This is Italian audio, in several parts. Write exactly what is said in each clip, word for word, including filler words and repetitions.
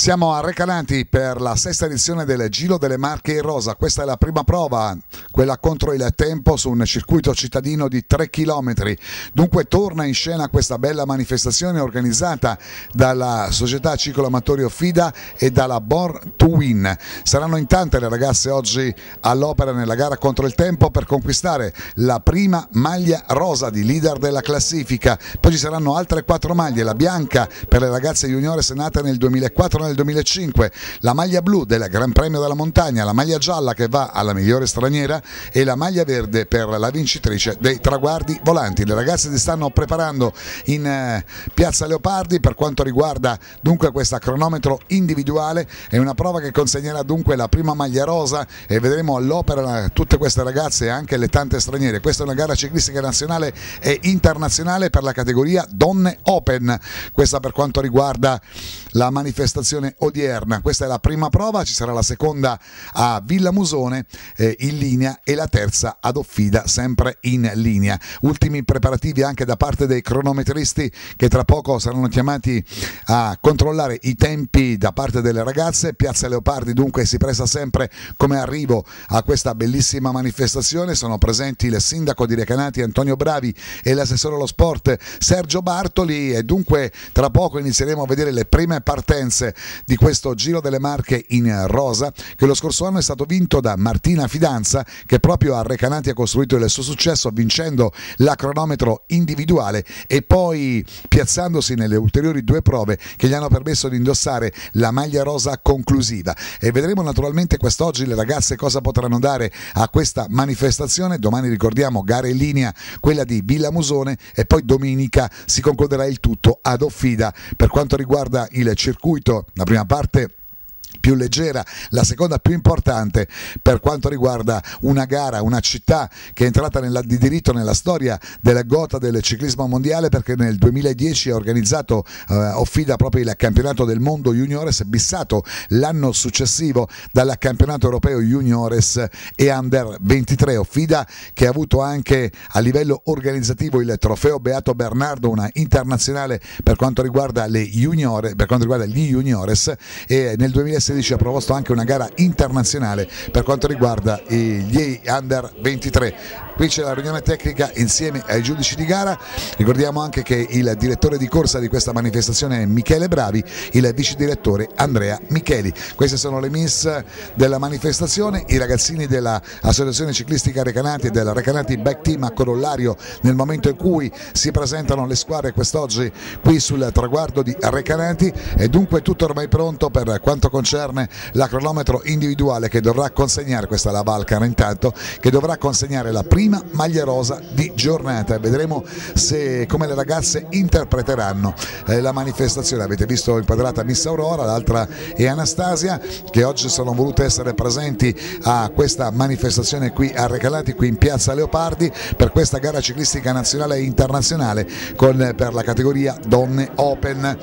Siamo a Recanati per la sesta edizione del Giro delle Marche in rosa. Questa è la prima prova, quella contro il tempo su un circuito cittadino di tre chilometri. Dunque torna in scena questa bella manifestazione organizzata dalla società Ciclo Amatori Offida e dalla Born to Win. Saranno in tante le ragazze oggi all'opera nella gara contro il tempo per conquistare la prima maglia rosa di leader della classifica. Poi ci saranno altre quattro maglie: la bianca per le ragazze juniores nate nel duemilaquattro nel duemilacinque, la maglia blu del Gran Premio della Montagna, la maglia gialla che va alla migliore straniera e la maglia verde per la vincitrice dei traguardi volanti. Le ragazze si stanno preparando in eh, Piazza Leopardi per quanto riguarda dunque questa cronometro individuale. È una prova che consegnerà dunque la prima maglia rosa e vedremo all'opera tutte queste ragazze e anche le tante straniere. Questa è una gara ciclistica nazionale e internazionale per la categoria Donne Open, questa per quanto riguarda la manifestazione odierna. Questa è la prima prova, ci sarà la seconda a Villa Musone eh, in linea e la terza ad Offida sempre in linea. Ultimi preparativi anche da parte dei cronometristi che tra poco saranno chiamati a controllare i tempi da parte delle ragazze. Piazza Leopardi dunque si presta sempre come arrivo a questa bellissima manifestazione. Sono presenti il sindaco di Recanati Antonio Bravi e l'assessore allo sport Sergio Bartoli e dunque tra poco inizieremo a vedere le prime partenze di questo Giro delle Marche in rosa, che lo scorso anno è stato vinto da Martina Fidanza, che proprio a Recanati ha costruito il suo successo vincendo la cronometro individuale e poi piazzandosi nelle ulteriori due prove che gli hanno permesso di indossare la maglia rosa conclusiva. E vedremo naturalmente quest'oggi le ragazze cosa potranno dare a questa manifestazione. Domani ricordiamo gara in linea, quella di Villa Musone, e poi domenica si concluderà il tutto ad Offida. Per quanto riguarda il circuito, la prima parte più leggera, la seconda più importante per quanto riguarda una gara, una città che è entrata nella, di diritto nella storia della gota del ciclismo mondiale, perché nel duemiladieci ha organizzato eh, Offida proprio il campionato del mondo juniores, bissato l'anno successivo dal campionato europeo juniores e under ventitré. Offida che ha avuto anche a livello organizzativo il trofeo Beato Bernardo, una internazionale per quanto riguarda le juniore, per quanto riguarda gli juniores, e nel duemilasedici ha proposto anche una gara internazionale per quanto riguarda gli under ventitré. Qui c'è la riunione tecnica insieme ai giudici di gara. Ricordiamo anche che il direttore di corsa di questa manifestazione è Michele Bravi, il vice direttore Andrea Micheli. Queste sono le miss della manifestazione, i ragazzini dell'Associazione Ciclistica Recanati e del Recanati Bike Team a Corollario nel momento in cui si presentano le squadre quest'oggi qui sul traguardo di Recanati. E dunque tutto ormai pronto per quanto concerne la cronometro individuale che dovrà consegnare, questa è la Valcar intanto, che dovrà consegnare la prima maglia rosa di giornata. Vedremo se, come le ragazze interpreteranno eh, la manifestazione. Avete visto inquadrata Miss Aurora, l'altra è Anastasia, che oggi sono volute essere presenti a questa manifestazione qui a Recanati, qui in Piazza Leopardi, per questa gara ciclistica nazionale e internazionale con, per la categoria Donne Open.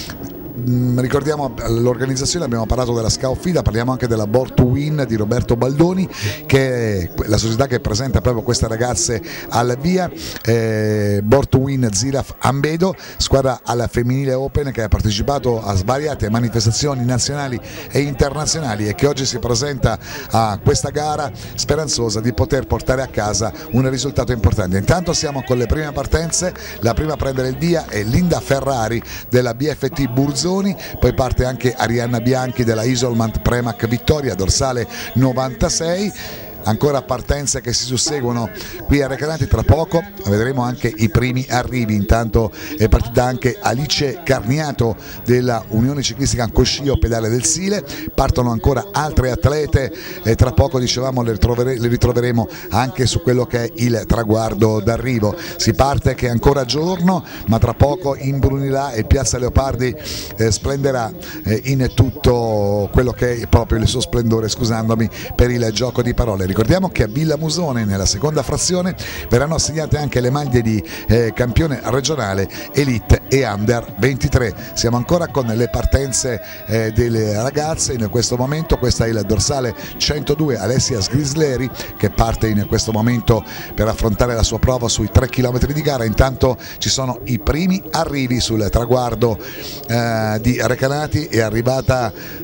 Ricordiamo l'organizzazione, abbiamo parlato della SCA Offida, parliamo anche della Born to Win di Roberto Baldoni, che è la società che presenta proprio queste ragazze al via. eh, Born to Win Ziraf Ambedo, squadra alla femminile Open che ha partecipato a svariate manifestazioni nazionali e internazionali e che oggi si presenta a questa gara speranzosa di poter portare a casa un risultato importante. Intanto siamo con le prime partenze, la prima a prendere il via è Linda Ferrari della B F T Burzoni, poi parte anche Arianna Bianchi della Isolmant Premac Vittoria, dorsale novantasei. Ancora partenze che si susseguono qui a Recanati, tra poco vedremo anche i primi arrivi. Intanto è partita anche Alice Carniato della Unione Ciclistica Coscio Pedale del Sile, partono ancora altre atlete e tra poco dicevamo le, ritrovere, le ritroveremo anche su quello che è il traguardo d'arrivo. Si parte che è ancora giorno, ma tra poco imbrunirà e Piazza Leopardi eh, splenderà eh, in tutto quello che è proprio il suo splendore, scusandomi per il gioco di parole. Ricordiamo che a Villa Musone nella seconda frazione verranno assegnate anche le maglie di eh, campione regionale Elite e Under ventitré. Siamo ancora con le partenze eh, delle ragazze in questo momento. Questa è il dorsale centodue Alessia Sgrisleri che parte in questo momento per affrontare la sua prova sui tre chilometri di gara. Intanto ci sono i primi arrivi sul traguardo eh, di Recanati. È arrivata, eh,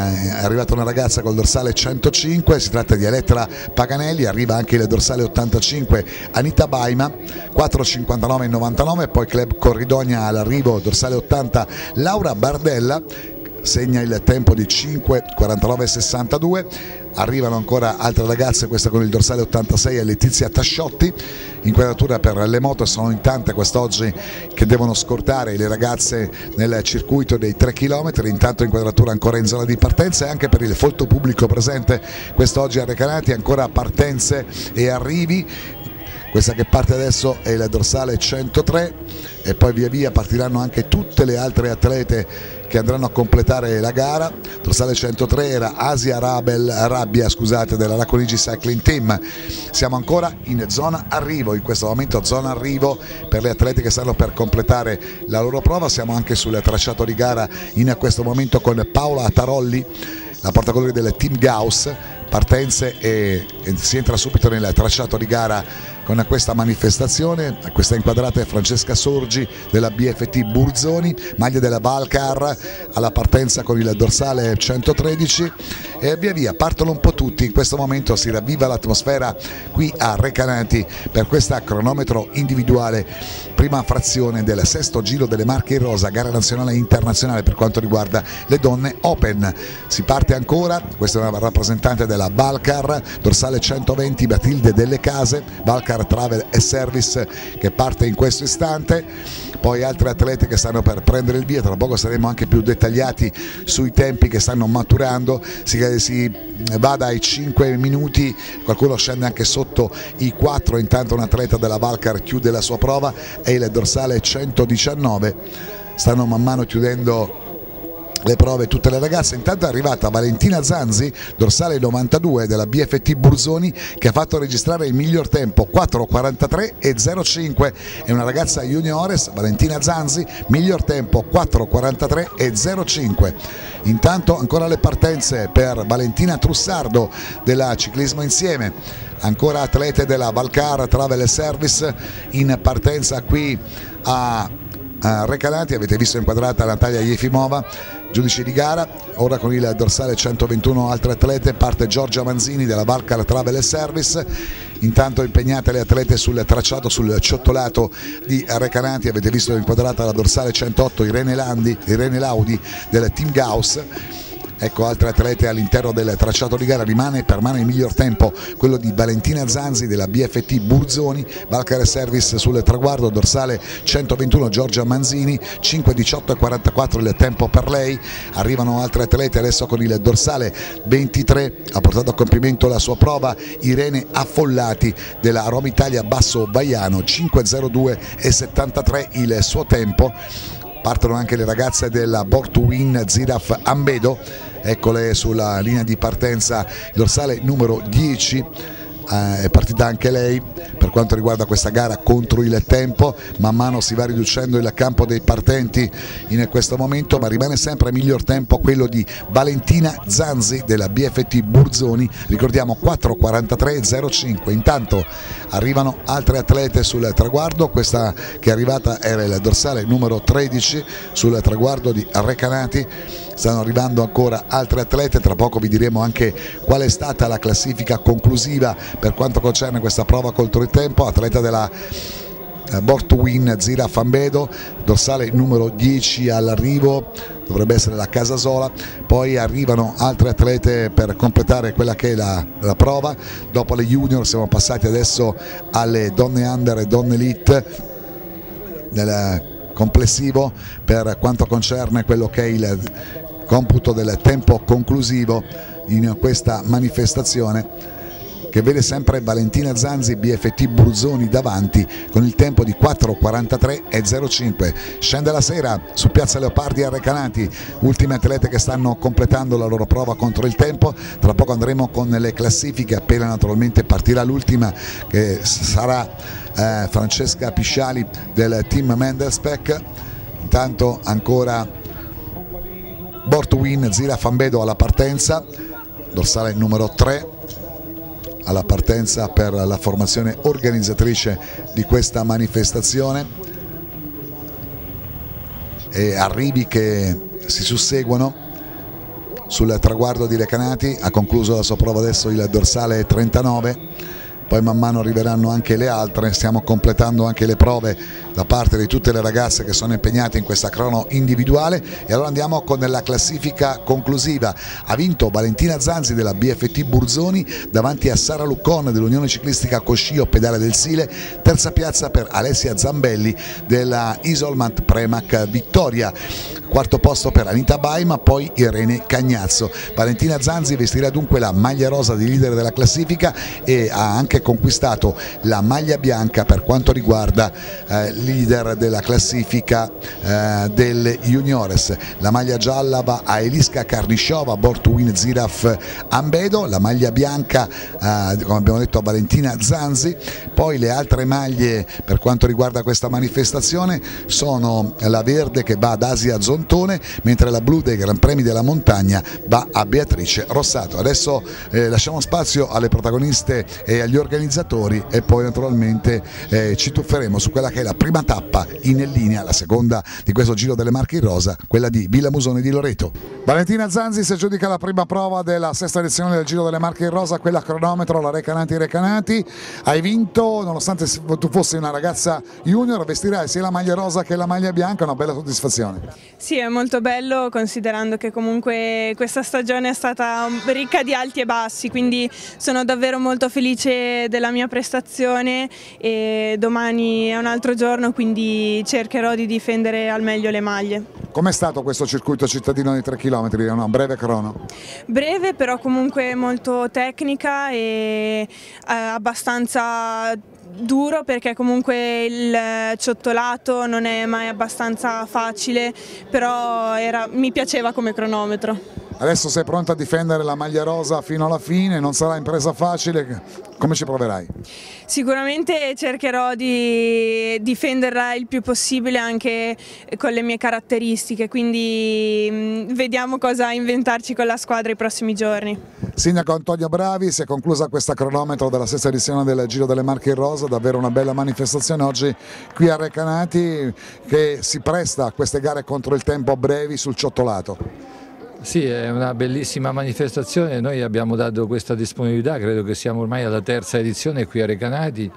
è arrivata una ragazza col dorsale centocinque, si tratta di Elettra Paganelli. Arriva anche il dorsale ottantacinque Anita Baima, quattro cinquantanove novantanove. Poi Club Corridonia all'arrivo, dorsale ottanta Laura Bardella, segna il tempo di cinque quarantanove sessantadue. Arrivano ancora altre ragazze, questa con il dorsale ottantasei è Letizia Tasciotti. Inquadratura per le moto, sono in tante quest'oggi che devono scortare le ragazze nel circuito dei tre chilometri. Intanto inquadratura ancora in zona di partenza e anche per il folto pubblico presente quest'oggi a Recanati, ancora partenze e arrivi. Questa che parte adesso è il dorsale centotré e poi via via partiranno anche tutte le altre atlete che andranno a completare la gara. Dorsale centotré era Asia Rabel, Rabbia scusate, della Raconigi Cycling Team. Siamo ancora in zona arrivo, in questo momento zona arrivo per le atlete che stanno per completare la loro prova. Siamo anche sul tracciato di gara in questo momento con Paola Tarolli, la portacolori del Team Gauss. Partenze e, e si entra subito nel tracciato di gara con questa manifestazione. Questa inquadrata è Francesca Sorgi della B F T Burzoni, maglia della Valcar, alla partenza con il dorsale centotredici e via via partono un po' tutti. In questo momento si ravviva l'atmosfera qui a Recanati per questa cronometro individuale, prima frazione del sesto Giro delle Marche in rosa, gara nazionale e internazionale per quanto riguarda le donne Open. Si parte ancora, questa è una rappresentante della Valcar, dorsale centoventi Batilde delle Case, Valcar Travel e Service che parte in questo istante. Poi altre atlete che stanno per prendere il via, tra poco saremo anche più dettagliati sui tempi che stanno maturando. Si, si va dai cinque minuti, qualcuno scende anche sotto i quattro. Intanto un atleta della Valcar chiude la sua prova, è il dorsale centodiciannove. Stanno man mano chiudendo le prove tutte le ragazze. Intanto è arrivata Valentina Zanzi, dorsale novantadue della B F T Burzoni, che ha fatto registrare il miglior tempo quattro quarantatré e zero cinque. È una ragazza juniores, Valentina Zanzi, miglior tempo quattro quarantatré e zero cinque. Intanto ancora le partenze per Valentina Trussardo della Ciclismo Insieme, ancora atlete della Valcar Travel Service in partenza qui a Recanati. Avete visto inquadrata Natalia Jefimova, giudice di gara. Ora con il dorsale centoventuno altre atlete parte Giorgia Manzini della Valcar Travel Service. Intanto impegnate le atlete sul tracciato, sul ciottolato di Recanati. Avete visto inquadrata la dorsale centootto Irene, Landi, Irene Laudi del Team Gauss. Ecco altre atlete all'interno del tracciato di gara. Rimane permane il miglior tempo quello di Valentina Zanzi della B F T Burzoni, Valcar Service sul traguardo, dorsale centoventuno Giorgia Manzini, cinque diciotto e quarantaquattro il tempo per lei. Arrivano altre atlete adesso con il dorsale ventitré, ha portato a compimento la sua prova Irene Affollati della Roma Italia Basso Baiano, cinque zero due e settantatré il suo tempo. Partono anche le ragazze della Born to Win Ziraf Ambedo, eccole sulla linea di partenza, dorsale numero dieci, eh, è partita anche lei per quanto riguarda questa gara contro il tempo. Man mano si va riducendo il campo dei partenti in questo momento, ma rimane sempre miglior tempo quello di Valentina Zanzi della B F T Burzoni, ricordiamo quattro quarantatré e zero cinque. Intanto arrivano altre atlete sul traguardo, questa che è arrivata era il dorsale numero tredici sul traguardo di Recanati. Stanno arrivando ancora altre atlete, tra poco vi diremo anche qual è stata la classifica conclusiva per quanto concerne questa prova contro il tempo. Atleta della Born to Win Ziraf Ambedo, dorsale numero dieci all'arrivo, dovrebbe essere la Casasola. Poi arrivano altre atlete per completare quella che è la, la prova. Dopo le junior siamo passati adesso alle donne under e donne elite nel complessivo per quanto concerne quello che è il computo del tempo conclusivo in questa manifestazione. che vede sempre Valentina Zanzi B F T Burzoni davanti con il tempo di quattro quarantatré e zero cinque. Scende la sera su Piazza Leopardi a Recanati, ultime atlete che stanno completando la loro prova contro il tempo. Tra poco andremo con le classifiche, appena naturalmente partirà l'ultima, che sarà eh, Francesca Pisciali del team Mendelspeck. Intanto ancora Bortuin Ziraf Ambedo alla partenza, dorsale numero tre alla partenza per la formazione organizzatrice di questa manifestazione, e arrivi che si susseguono sul traguardo di Recanati. Ha concluso la sua prova adesso il dorsale trentanove, poi man mano arriveranno anche le altre. Stiamo completando anche le prove da parte di tutte le ragazze che sono impegnate in questa crono individuale, e allora andiamo con la classifica conclusiva. Ha vinto Valentina Zanzi della B F T Burzoni davanti a Sara Luccon dell'Unione Ciclistica Coscio Pedale del Sile, terza piazza per Alessia Zambelli della Isolmat Premac Vittoria, quarto posto per Anita Baima, poi Irene Cagnazzo. Valentina Zanzi vestirà dunque la maglia rosa di leader della classifica e ha anche conquistato la maglia bianca per quanto riguarda eh, leader della classifica eh, delle juniores. La maglia gialla va a Eliska Karnisciova, Bortuin Ziraf Ambedo, la maglia bianca eh, come abbiamo detto a Valentina Zanzi. Poi le altre maglie per quanto riguarda questa manifestazione sono la verde che va ad Asia Zontone, mentre la blu dei Gran Premi della Montagna va a Beatrice Rossato. Adesso eh, lasciamo spazio alle protagoniste e agli organizzatori, e poi naturalmente eh, ci tufferemo su quella che è la prima tappa in linea, la seconda di questo Giro delle Marche in Rosa, quella di Villa Musone di Loreto. Valentina Zanzi si aggiudica la prima prova della sesta edizione del Giro delle Marche in Rosa, quella a cronometro, la Recanati Recanati. Hai vinto, nonostante tu fossi una ragazza junior, vestirai sia la maglia rosa che la maglia bianca, una bella soddisfazione. Sì, è molto bello, considerando che comunque questa stagione è stata ricca di alti e bassi, quindi sono davvero molto felice della mia prestazione, e domani è un altro giorno, quindi cercherò di difendere al meglio le maglie. Com'è stato questo circuito cittadino di tre chilometri? È una breve crono? Breve, però comunque molto tecnica e eh, abbastanza duro, perché comunque il ciottolato non è mai abbastanza facile, però era, mi piaceva come cronometro. Adesso sei pronta a difendere la maglia rosa fino alla fine, non sarà impresa facile, come ci proverai? Sicuramente cercherò di difenderla il più possibile anche con le mie caratteristiche, quindi vediamo cosa inventarci con la squadra i prossimi giorni. Sindaco Antonio Bravi, si è conclusa questa cronometro della sesta edizione del Giro delle Marche in Rosa, davvero una bella manifestazione oggi qui a Recanati, che si presta a queste gare contro il tempo brevi sul ciottolato. Sì, è una bellissima manifestazione, noi abbiamo dato questa disponibilità, credo che siamo ormai alla terza edizione qui a Recanati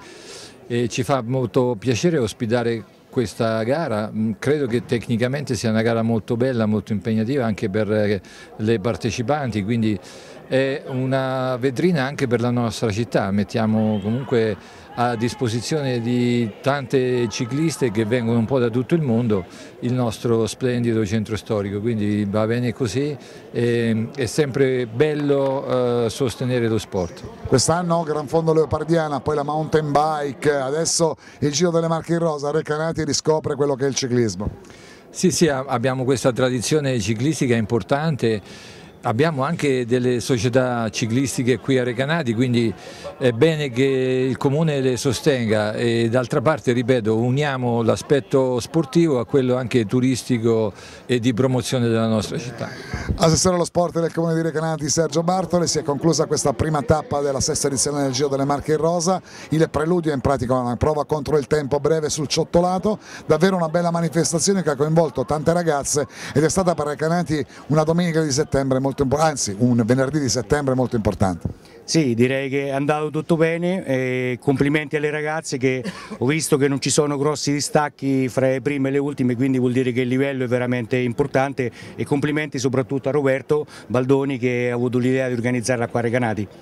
e ci fa molto piacere ospitare questa gara. Credo che tecnicamente sia una gara molto bella, molto impegnativa anche per le partecipanti, quindi è una vetrina anche per la nostra città. Mettiamo comunque a disposizione di tante cicliste che vengono un po' da tutto il mondo il nostro splendido centro storico, quindi va bene così, e, è sempre bello eh, sostenere lo sport. Quest'anno Gran Fondo Leopardiana, poi la mountain bike, adesso il Giro delle Marche in Rosa. Recanati riscopre quello che è il ciclismo. Sì, sì, abbiamo questa tradizione ciclistica importante. Abbiamo anche delle società ciclistiche qui a Recanati, quindi è bene che il Comune le sostenga, e d'altra parte, ripeto, uniamo l'aspetto sportivo a quello anche turistico e di promozione della nostra città. Assessore allo sport del Comune di Recanati Sergio Bartoli, si è conclusa questa prima tappa della sesta edizione del Giro delle Marche in Rosa, il preludio è in pratica una prova contro il tempo breve sul ciottolato, davvero una bella manifestazione che ha coinvolto tante ragazze ed è stata per Recanati una domenica di settembre molto anzi un venerdì di settembre molto importante. Sì, direi che è andato tutto bene, e complimenti alle ragazze, che ho visto che non ci sono grossi distacchi fra le prime e le ultime, quindi vuol dire che il livello è veramente importante, e complimenti soprattutto a Roberto Baldoni che ha avuto l'idea di organizzarla qua a Recanati.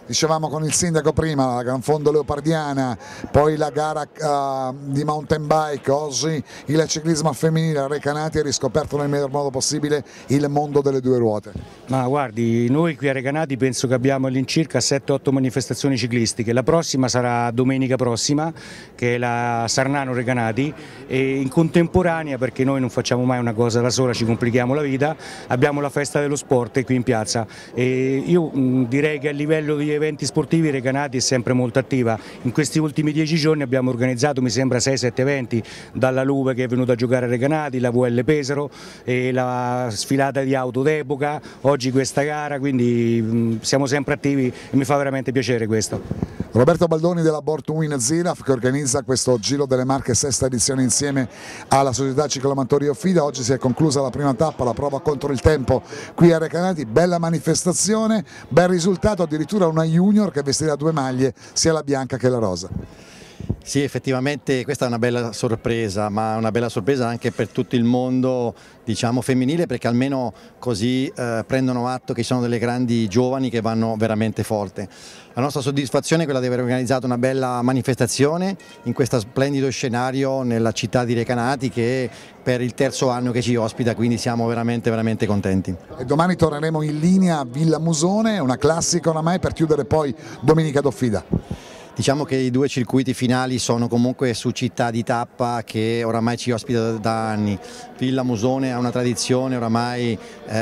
dicevamo con il sindaco prima, la Gran Fondo Leopardiana, poi la gara uh, di mountain bike, oggi il ciclismo femminile a Recanati ha riscoperto nel miglior modo possibile il mondo delle due ruote. Ma guardi, noi qui a Recanati penso che abbiamo all'incirca sette otto manifestazioni ciclistiche, la prossima sarà domenica prossima, che è la Sarnano Recanati, e in contemporanea, perché noi non facciamo mai una cosa da sola, ci complichiamo la vita, abbiamo la festa dello sport qui in piazza. E io mh, direi che a livello di eventi sportivi Recanati è sempre molto attiva. In questi ultimi dieci giorni abbiamo organizzato, mi sembra, sei sette eventi, dalla Luve che è venuta a giocare a Recanati, la V L Pesaro, e la sfilata di auto d'epoca, oggi questa gara, quindi mh, siamo sempre attivi e mi fa veramente piacere questo. Roberto Baldoni della Bortwin Zilaf, che organizza questo Giro delle Marche sesta edizione insieme alla società cicloamatori Offida. Oggi si è conclusa la prima tappa, la prova contro il tempo qui a Recanati, bella manifestazione, bel risultato, addirittura una junior che vestirà due maglie, sia la bianca che la rosa. Sì, effettivamente questa è una bella sorpresa, ma una bella sorpresa anche per tutto il mondo, diciamo, femminile, perché almeno così eh, prendono atto che ci sono delle grandi giovani che vanno veramente forte. La nostra soddisfazione è quella di aver organizzato una bella manifestazione in questo splendido scenario nella città di Recanati, che per il terzo anno che ci ospita, quindi siamo veramente veramente contenti. E domani torneremo in linea a Villa Musone, una classica oramai, per chiudere poi Domenica d'Offida. Diciamo che i due circuiti finali sono comunque su città di tappa che oramai ci ospita da anni. Villa Musone ha una tradizione oramai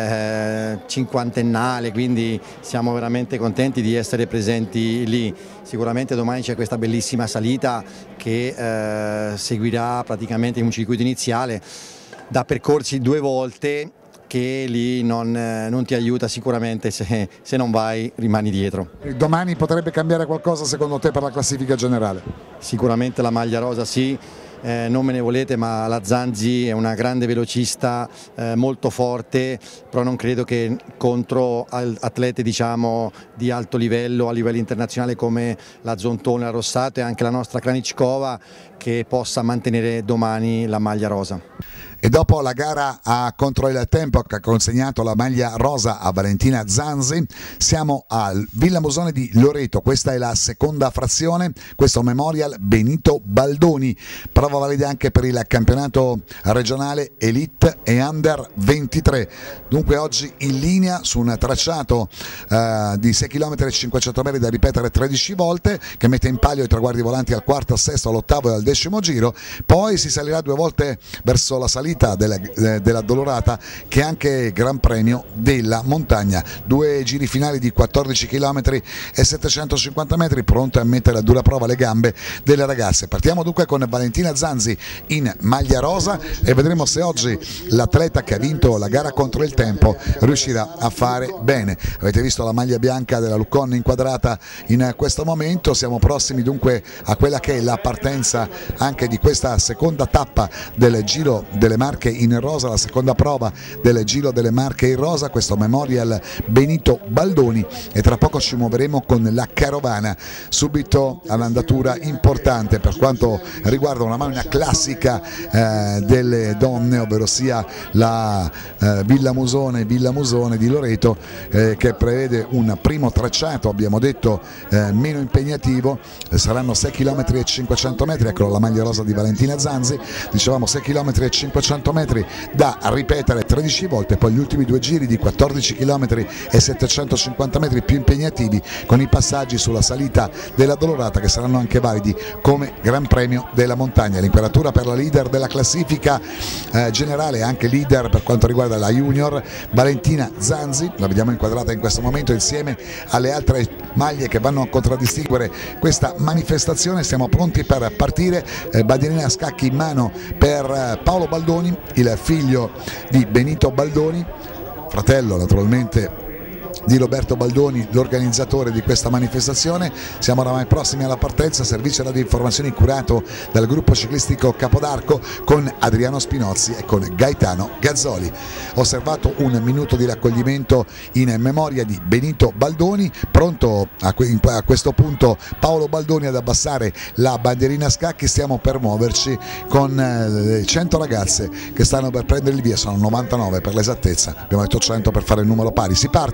eh, cinquantennale, quindi siamo veramente contenti di essere presenti lì. Sicuramente domani c'è questa bellissima salita che eh, seguirà praticamente un circuito iniziale da percorsi due volte, che lì non, non ti aiuta sicuramente, se, se non vai rimani dietro. Domani potrebbe cambiare qualcosa secondo te per la classifica generale? Sicuramente la maglia rosa sì, eh, non me ne volete, ma la Zanzi è una grande velocista, eh, molto forte, però non credo che contro atlete, diciamo, di alto livello, a livello internazionale, come la Zontone, la Rossato e anche la nostra Kranichkova, che possa mantenere domani la maglia rosa. E dopo la gara a contro il tempo che ha consegnato la maglia rosa a Valentina Zanzi, siamo al Villa Musone di Loreto. Questa è la seconda frazione, questo Memorial Benito Baldoni, prova valida anche per il campionato regionale Elite e Under ventitré. Dunque oggi in linea su un tracciato eh, di sei chilometri e cinquecento metri da ripetere tredici volte, che mette in palio i traguardi volanti al quarto, al sesto, all'ottavo e al decimo giro. Poi si salirà due volte verso la salita Della, della Dolorata, che è anche Gran Premio della Montagna. Due giri finali di quattordici chilometri e settecentocinquanta metri, pronte a mettere a dura prova le gambe delle ragazze. Partiamo dunque con Valentina Zanzi in maglia rosa e vedremo se oggi l'atleta che ha vinto la gara contro il tempo riuscirà a fare bene. Avete visto la maglia bianca della Lucon inquadrata in questo momento. Siamo prossimi dunque a quella che è la partenza anche di questa seconda tappa del Giro delle Marche in rosa, la seconda prova del Giro delle Marche in rosa, questo Memorial Benito Baldoni, e tra poco ci muoveremo con la carovana subito all'andatura importante per quanto riguarda una, una classica eh, delle donne, ovvero sia la eh, Villa Musone, Villa Musone di Loreto, eh, che prevede un primo tracciato, abbiamo detto eh, meno impegnativo, eh, saranno sei chilometri e cinquecento metri, ecco la maglia rosa di Valentina Zanzi, dicevamo sei chilometri e cinquecento metri da ripetere tredici volte, poi gli ultimi due giri di quattordici chilometri e settecentocinquanta metri più impegnativi, con i passaggi sulla salita della Dolorata che saranno anche validi come Gran Premio della Montagna. L'inquadratura per la leader della classifica eh, generale, anche leader per quanto riguarda la junior, Valentina Zanzi, la vediamo inquadrata in questo momento insieme alle altre maglie che vanno a contraddistinguere questa manifestazione. Siamo pronti per partire, eh, bandierina a scacchi in mano per eh, Paolo Baldoni, il figlio di Benito Baldoni, fratello naturalmente di Roberto Baldoni, l'organizzatore di questa manifestazione. Siamo oramai prossimi alla partenza, servizio radio informazioni curato dal gruppo ciclistico Capodarco con Adriano Spinozzi e con Gaetano Gazzoli. Ho osservato un minuto di raccoglimento in memoria di Benito Baldoni, pronto a, que a questo punto Paolo Baldoni ad abbassare la bandierina a scacchi. Stiamo per muoverci con eh, cento ragazze che stanno per prendere il via, sono novantanove per l'esattezza, abbiamo detto cento per fare il numero pari. Si parte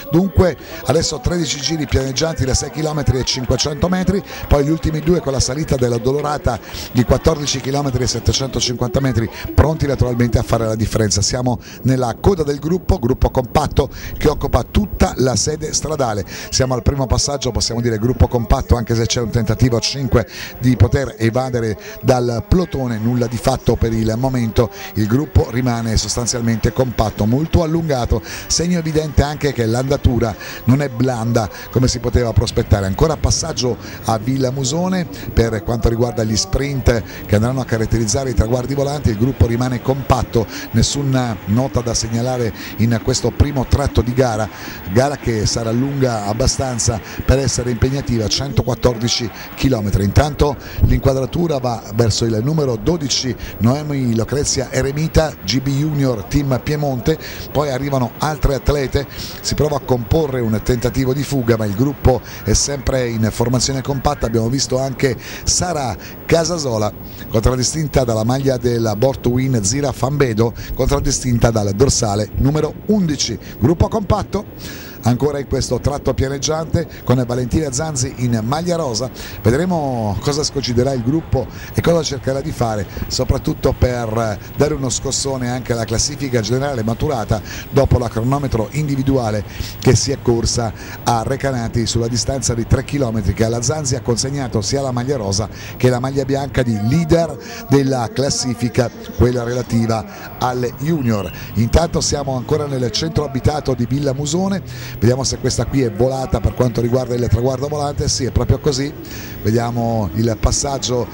Dunque adesso tredici giri pianeggianti da sei chilometri e cinquecento metri, poi gli ultimi due con la salita della Dolorata di quattordici chilometri e settecentocinquanta metri, pronti naturalmente a fare la differenza. Siamo nella coda del gruppo, gruppo compatto che occupa tutta la sede stradale. Siamo al primo passaggio, possiamo dire gruppo compatto, anche se c'è un tentativo a cinque di poter evadere dal plotone, nulla di fatto per il momento. Il gruppo rimane sostanzialmente compatto, molto allungato, segno evidente anche che l'andatura non è blanda come si poteva prospettare. Ancora passaggio a Villamusone per quanto riguarda gli sprint che andranno a caratterizzare i traguardi volanti. Il gruppo rimane compatto, nessuna nota da segnalare in questo primo tratto di gara, gara che sarà lunga abbastanza per essere impegnativa, centoquattordici chilometri. Intanto l'inquadratura va verso il numero dodici, Noemi Lucrezia Eremita, G B Junior Team Piemonte, poi arrivano altre atlete, si prova a comporre un tentativo di fuga ma il gruppo è sempre in formazione compatta. Abbiamo visto anche Sara Casasola contraddistinta dalla maglia della Bortwin Zira Fambedo, contraddistinta dal dorsale numero undici. Gruppo compatto ancora in questo tratto pianeggiante con Valentina Zanzi in maglia rosa. Vedremo cosa sconsidererà il gruppo e cosa cercherà di fare, soprattutto per dare uno scossone anche alla classifica generale maturata dopo la cronometro individuale che si è corsa a Recanati sulla distanza di tre chilometri, che alla Zanzi ha consegnato sia la maglia rosa che la maglia bianca di leader della classifica, quella relativa alle junior. Intanto siamo ancora nel centro abitato di Villamusone. Vediamo se questa qui è volata per quanto riguarda il traguardo volante. Sì, è proprio così. Vediamo il passaggio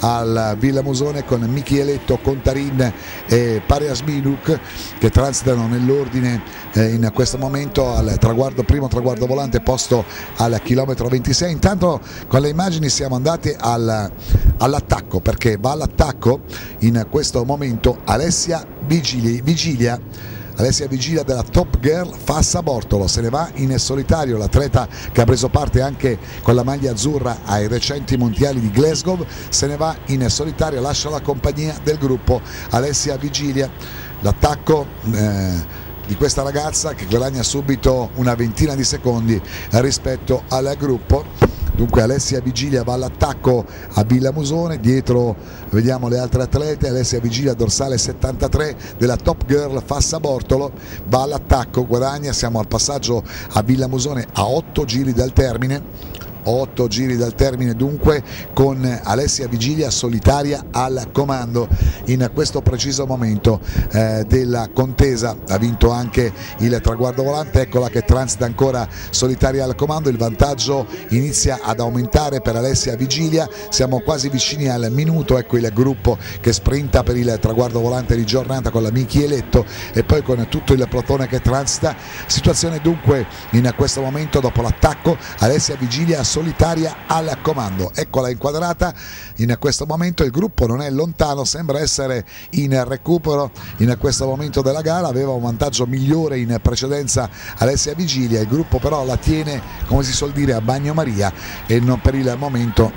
al Villamusone con Micheletto, Contarin e Parias Minuk che transitano nell'ordine eh, in questo momento al traguardo, primo traguardo volante posto al chilometro ventisei. Intanto con le immagini siamo andati al, all'attacco, perché va all'attacco in questo momento Alessia Vigilia, Vigilia Alessia Vigilia della Top Girl Fassa Bortolo. Se ne va in solitario l'atleta che ha preso parte anche con la maglia azzurra ai recenti mondiali di Glasgow, se ne va in solitario, lascia la compagnia del gruppo Alessia Vigilia. L'attacco eh, di questa ragazza che guadagna subito una ventina di secondi rispetto al gruppo. Dunque Alessia Vigilia va all'attacco a Villamusone, dietro vediamo le altre atlete. Alessia Vigilia dorsale settantatré della Top Girl Fassa Bortolo va all'attacco, guadagna, siamo al passaggio a Villamusone a otto giri dal termine. otto giri dal termine dunque, con Alessia Vigilia solitaria al comando in questo preciso momento eh, della contesa. Ha vinto anche il traguardo volante, eccola che transita ancora solitaria al comando. Il vantaggio inizia ad aumentare per Alessia Vigilia, siamo quasi vicini al minuto. Ecco il gruppo che sprinta per il traguardo volante di giornata con la Micheletto e poi con tutto il plotone che transita. Situazione dunque in questo momento dopo l'attacco, Alessia Vigilia solitaria al comando, eccola inquadrata in questo momento. Il gruppo non è lontano, sembra essere in recupero in questo momento della gara, aveva un vantaggio migliore in precedenza Alessia Vigilia, il gruppo però la tiene, come si suol dire, a bagnomaria e non per il momento.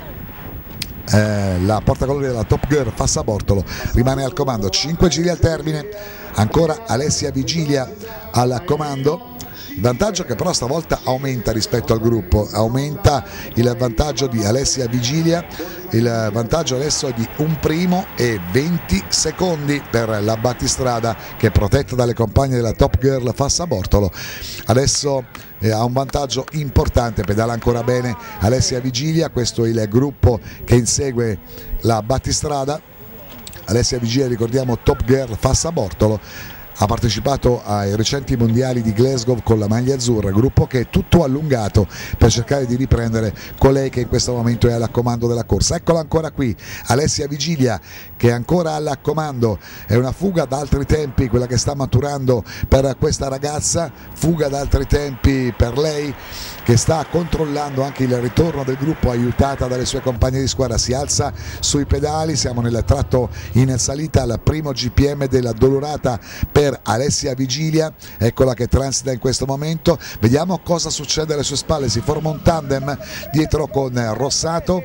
Eh, la portacolori della Top Girl Fassa Bortolo rimane al comando. Cinque giri al termine, ancora Alessia Vigilia al comando. Il vantaggio che però stavolta aumenta rispetto al gruppo, aumenta il vantaggio di Alessia Vigilia, il vantaggio adesso è di un primo e venti secondi per la battistrada che è protetta dalle compagne della Top Girl Fassa Bortolo. Adesso eh, ha un vantaggio importante, pedala ancora bene Alessia Vigilia, questo è il gruppo che insegue la battistrada. Alessia Vigilia, ricordiamo, Top Girl Fassa Bortolo, ha partecipato ai recenti mondiali di Glasgow con la maglia azzurra, gruppo che è tutto allungato per cercare di riprendere colei che in questo momento è al comando della corsa. Eccola ancora qui, Alessia Vigilia che è ancora al comando, è una fuga da altri tempi quella che sta maturando per questa ragazza, fuga da altri tempi per lei che sta controllando anche il ritorno del gruppo aiutata dalle sue compagne di squadra. Si alza sui pedali, siamo nel tratto in salita al primo G P M della Dolorata per Alessia Vigilia, eccola che transita in questo momento. Vediamo cosa succede alle sue spalle, si forma un tandem dietro con Rossato,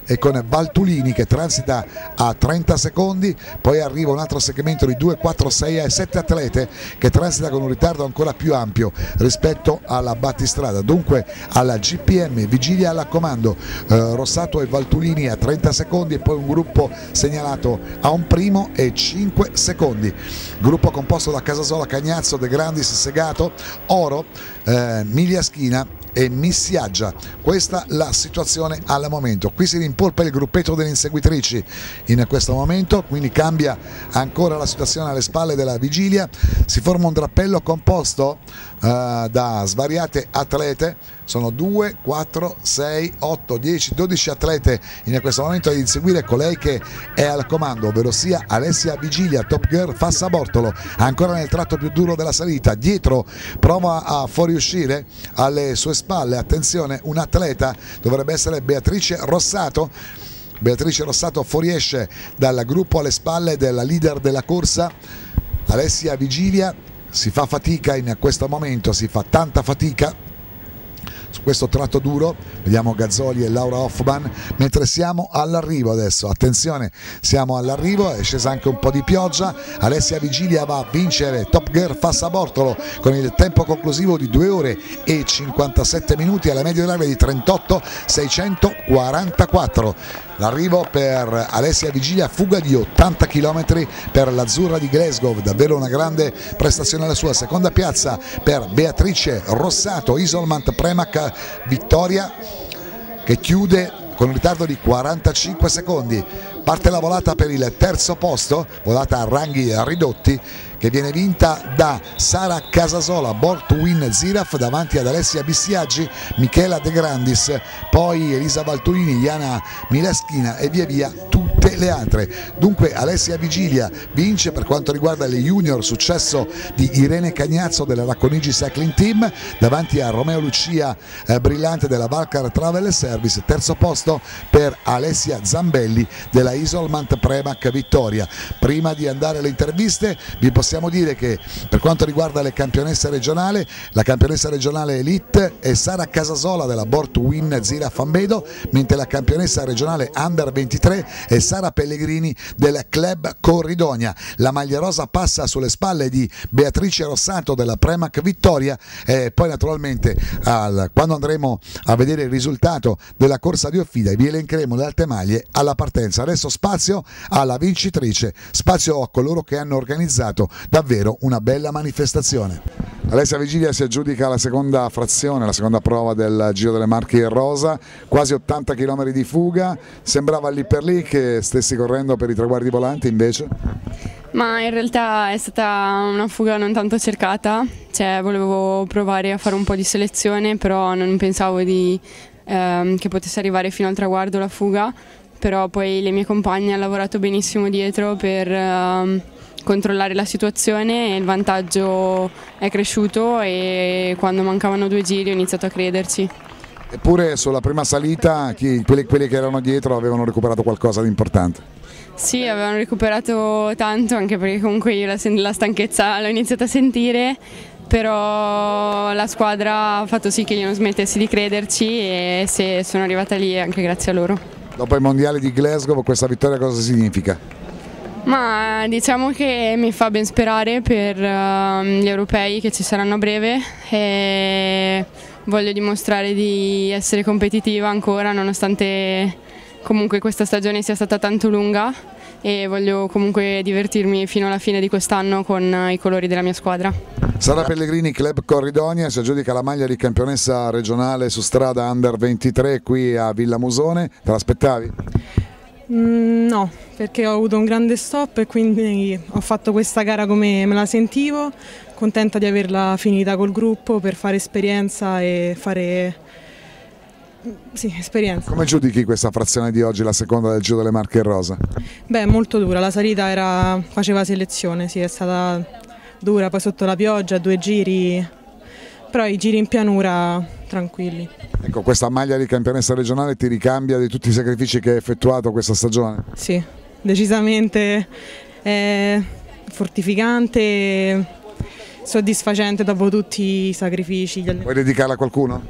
e con Valtulini che transita a trenta secondi, poi arriva un altro segmento di due, quattro, sei e sette atlete che transita con un ritardo ancora più ampio rispetto alla battistrada. Dunque alla G P M Vigilia alla comando, eh, Rossato e Valtulini a trenta secondi e poi un gruppo segnalato a un primo e cinque secondi. Gruppo composto da Casasola, Cagnazzo, De Grandis, Segato, Oro, eh, Migliaschina e Missiaggia. Questa la situazione al momento. Qui si rimpolpa il gruppetto delle inseguitrici in questo momento, quindi cambia ancora la situazione alle spalle della Vigilia. Si forma un drappello composto uh, da svariate atlete, sono due, quattro, sei, otto, dieci, dodici atlete in questo momento ad inseguire colei che è al comando, ovvero sia Alessia Vigilia, Top Girl Fassa Bortolo, ancora nel tratto più duro della salita. Dietro prova a fuoriuscire alle sue spalle, attenzione, un atleta, dovrebbe essere Beatrice Rossato. Beatrice Rossato fuoriesce dal gruppo alle spalle della leader della corsa, Alessia Vigilia. Si fa fatica in questo momento, si fa tanta fatica su questo tratto duro. Vediamo Gazzoli e Laura Hoffman, mentre siamo all'arrivo adesso, attenzione, siamo all'arrivo, è scesa anche un po' di pioggia. Alessia Vigilia va a vincere Top Girl Fassa Bortolo con il tempo conclusivo di due ore e cinquantasette minuti alla media oraria di trentotto seicentoquarantaquattro. L'arrivo per Alessia Vigilia, fuga di ottanta chilometri per l'Azzurra di Glasgow, davvero una grande prestazione alla sua. Seconda piazza per Beatrice Rossato, Isolmant Premac vittoria che chiude con un ritardo di quarantacinque secondi. Parte la volata per il terzo posto, volata a ranghi ridotti, che viene vinta da Sara Casasola, Born to Win Ziraf davanti ad Alessia Bissiaggi, Michela De Grandis, poi Elisa Valtulini, Iana Mileschina e via via tutte le altre. Dunque Alessia Vigilia vince per quanto riguarda le junior, successo di Irene Cagnazzo della Racconigi Cycling Team davanti a Romeo Lucia eh, Brillante della Valcar Travel Service. Terzo posto per Alessia Zambelli della Isolmant Premac vittoria. Prima di andare alle interviste vi possiamo dire che per quanto riguarda le campionesse regionali, la campionessa regionale Elite è Sara Casasola della Born to Win Ziraf Ambedo, mentre la campionessa regionale Under ventitré è Sara Pellegrini del Club Corridonia. La maglia rosa passa sulle spalle di Beatrice Rossato della Premac vittoria e poi naturalmente al, quando andremo a vedere il risultato della corsa di Offida vi elencheremo le altre maglie alla partenza. Adesso spazio alla vincitrice, spazio a coloro che hanno organizzato davvero una bella manifestazione. Alessia Vigilia si aggiudica la seconda frazione, la seconda prova del Giro delle Marche in rosa, quasi ottanta chilometri di fuga. Sembrava lì per lì che stessi correndo per i traguardi volanti, invece? Ma in realtà è stata una fuga non tanto cercata, cioè volevo provare a fare un po' di selezione, però non pensavo di, ehm, che potesse arrivare fino al traguardo la fuga, però poi le mie compagne hanno lavorato benissimo dietro per ehm, controllare la situazione e il vantaggio è cresciuto e quando mancavano due giri ho iniziato a crederci. Eppure sulla prima salita chi, quelli, quelli che erano dietro avevano recuperato qualcosa di importante. Sì, avevano recuperato tanto, anche perché comunque io la, la stanchezza l'ho iniziata a sentire, però la squadra ha fatto sì che io non smettessi di crederci e se sono arrivata lì anche grazie a loro. Dopo i mondiali di Glasgow questa vittoria cosa significa? Ma diciamo che mi fa ben sperare per uh, gli europei che ci saranno a breve e voglio dimostrare di essere competitiva ancora nonostante comunque questa stagione sia stata tanto lunga e voglio comunque divertirmi fino alla fine di quest'anno con i colori della mia squadra. Sara Pellegrini, Club Corridonia, si aggiudica la maglia di campionessa regionale su strada Under ventitré qui a Villa Musone, te l'aspettavi? Mm, no, perché ho avuto un grande stop e quindi ho fatto questa gara come me la sentivo, contenta di averla finita col gruppo per fare esperienza e fare sì, esperienza. Come giudichi questa frazione di oggi, la seconda del Giro delle Marche in rosa? Beh, molto dura, la salita era, faceva selezione, sì, è stata dura, poi sotto la pioggia, due giri, però i giri in pianura tranquilli. Ecco, questa maglia di campionessa regionale ti ricambia di tutti i sacrifici che hai effettuato questa stagione? Sì, decisamente è fortificante, soddisfacente dopo tutti i sacrifici. Vuoi dedicarla a qualcuno?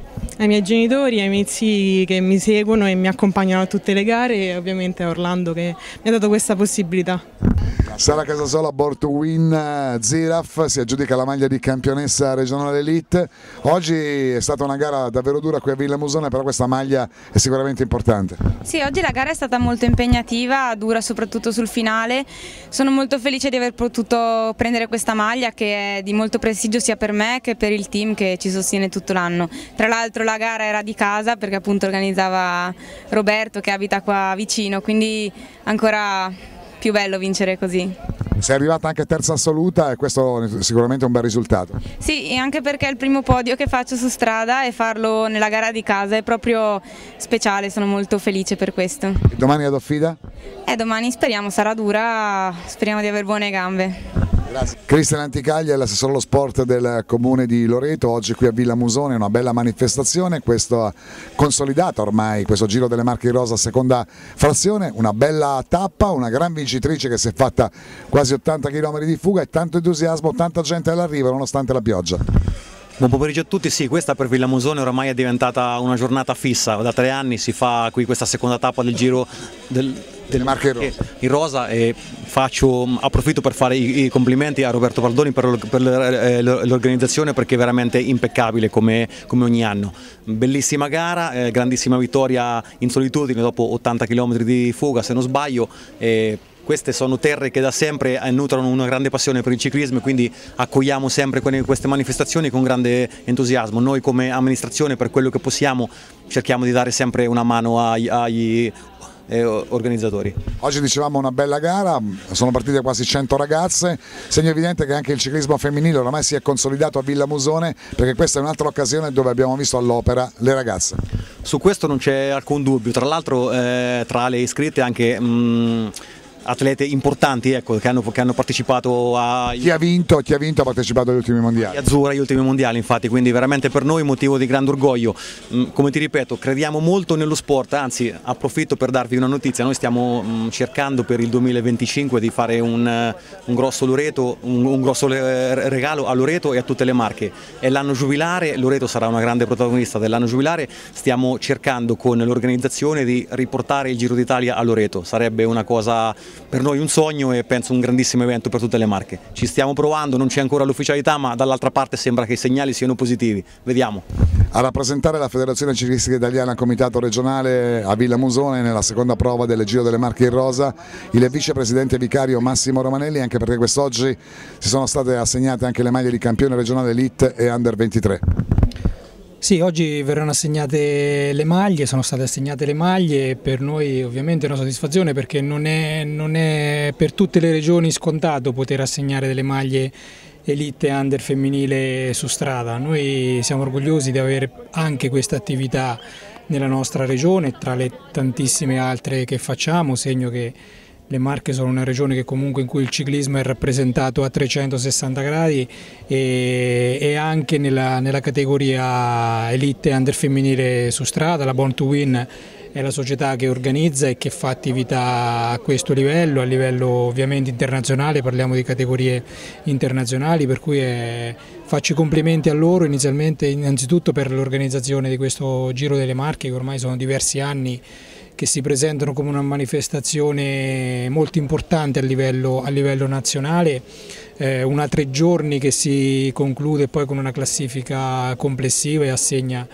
ai miei genitori, ai miei zii che mi seguono e mi accompagnano a tutte le gare e ovviamente a Orlando che mi ha dato questa possibilità. Sara Casasola, Born to Win, Ziraf si aggiudica la maglia di campionessa regionale elite. Oggi è stata una gara davvero dura qui a Villa Musone, però questa maglia è sicuramente importante. Sì, oggi la gara è stata molto impegnativa, dura soprattutto sul finale. Sono molto felice di aver potuto prendere questa maglia che è di molto prestigio sia per me che per il team che ci sostiene tutto l'anno. Tra l'altro la gara era di casa perché appunto organizzava Roberto che abita qua vicino, quindi ancora più bello vincere così. Sei arrivata anche terza assoluta e questo è sicuramente un bel risultato. Sì, e anche perché è il primo podio che faccio su strada e farlo nella gara di casa è proprio speciale, sono molto felice per questo. E domani ad Offida? Eh, domani speriamo sarà dura, speriamo di avere buone gambe. Grazie. Cristian Anticaglia, l'assessore allo sport del comune di Loreto, oggi qui a Villa Musone, una bella manifestazione, questa consolidata ormai, questo Giro delle Marche in Rosa, seconda frazione, una bella tappa, una gran vincitrice che si è fatta quasi ottanta chilometri di fuga e tanto entusiasmo, tanta gente all'arrivo nonostante la pioggia. Buon pomeriggio a tutti, sì, questa per Villa Musone oramai è diventata una giornata fissa, da tre anni si fa qui questa seconda tappa del Giro del, del Marche in Rosa. in Rosa e faccio, approfitto per fare i, i complimenti a Roberto Baldoni per, per l'organizzazione perché è veramente impeccabile come, come ogni anno. Bellissima gara, eh, grandissima vittoria in solitudine dopo ottanta chilometri di fuga se non sbaglio. Eh, Queste sono terre che da sempre nutrono una grande passione per il ciclismo e quindi accogliamo sempre queste manifestazioni con grande entusiasmo. Noi come amministrazione per quello che possiamo cerchiamo di dare sempre una mano agli, agli eh, organizzatori. Oggi dicevamo una bella gara, sono partite quasi cento ragazze, segno evidente che anche il ciclismo femminile oramai si è consolidato a Villa Musone perché questa è un'altra occasione dove abbiamo visto all'opera le ragazze. Su questo non c'è alcun dubbio, tra l'altro eh, tra le iscritte anche... Mh, atlete importanti ecco, che, hanno, che hanno partecipato a... Chi ha vinto, chi ha vinto ha partecipato agli ultimi mondiali. Azzurra agli ultimi mondiali infatti, quindi veramente per noi motivo di grande orgoglio. Come ti ripeto, crediamo molto nello sport, anzi approfitto per darvi una notizia, noi stiamo cercando per il duemilaventicinque di fare un, un grosso Loreto, un, un grosso regalo a Loreto e a tutte le Marche. È l'anno giubilare, Loreto sarà una grande protagonista dell'anno giubilare, stiamo cercando con l'organizzazione di riportare il Giro d'Italia a Loreto, sarebbe una cosa... per noi un sogno e penso un grandissimo evento per tutte le Marche. Ci stiamo provando, non c'è ancora l'ufficialità ma dall'altra parte sembra che i segnali siano positivi, vediamo. A rappresentare la Federazione Ciclistica Italiana Comitato Regionale a Villa Musone nella seconda prova del Giro delle Marche in Rosa il vicepresidente vicario Massimo Romanelli, anche perché quest'oggi si sono state assegnate anche le maglie di campione regionale Elite e Under ventitré. Sì, oggi verranno assegnate le maglie, sono state assegnate le maglie e per noi ovviamente è una soddisfazione perché non è, non è per tutte le regioni scontato poter assegnare delle maglie Elite e Under femminile su strada. Noi siamo orgogliosi di avere anche questa attività nella nostra regione tra le tantissime altre che facciamo, segno che le Marche sono una regione che comunque in cui il ciclismo è rappresentato a trecentosessanta gradi e, e anche nella, nella categoria Elite e Under femminile su strada. La Born to Win è la società che organizza e che fa attività a questo livello, a livello ovviamente internazionale, parliamo di categorie internazionali, per cui è, faccio i complimenti a loro inizialmente innanzitutto per l'organizzazione di questo Giro delle Marche che ormai sono diversi anni che si presentano come una manifestazione molto importante a livello, a livello nazionale, eh, una tre giorni che si conclude poi con una classifica complessiva e assegna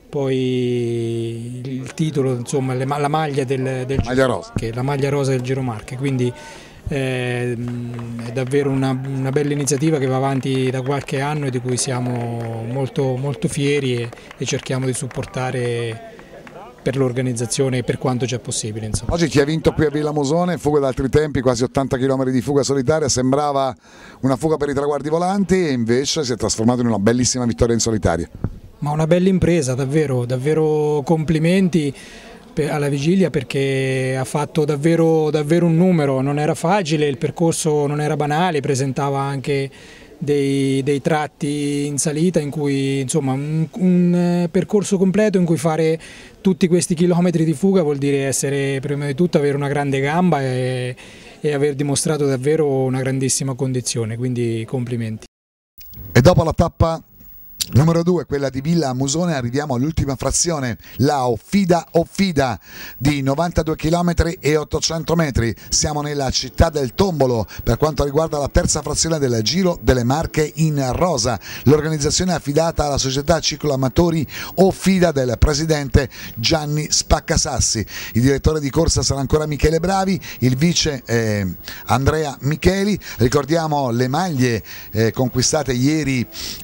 poi il titolo, insomma la maglia del, del maglia rosa. Marche, la maglia rosa del Giro Marche, quindi eh, è davvero una, una bella iniziativa che va avanti da qualche anno e di cui siamo molto, molto fieri e, e cerchiamo di supportare per l'organizzazione per quanto c'è possibile. Insomma. Oggi chi ha vinto qui a Villa Musone, fuga ad altri tempi, quasi ottanta chilometri di fuga solitaria, sembrava una fuga per i traguardi volanti e invece si è trasformato in una bellissima vittoria in solitaria. Ma una bella impresa, davvero, davvero complimenti alla Vigilia perché ha fatto davvero, davvero un numero, non era facile, il percorso non era banale, presentava anche Dei, dei tratti in salita in cui insomma un, un percorso completo in cui fare tutti questi chilometri di fuga vuol dire essere prima di tutto avere una grande gamba e, e aver dimostrato davvero una grandissima condizione, quindi complimenti. E dopo la tappa Numero due, quella di Villa Musone. Arriviamo all'ultima frazione, la Offida Offida di novantadue chilometri e ottocento metri. Siamo nella città del Tombolo per quanto riguarda la terza frazione del Giro delle Marche in rosa. L'organizzazione è affidata alla società Ciclo Amatori Offida del presidente Gianni Spaccasassi. Il direttore di corsa sarà ancora Michele Bravi, il vice eh, Andrea Micheli. Ricordiamo le maglie eh, conquistate ieri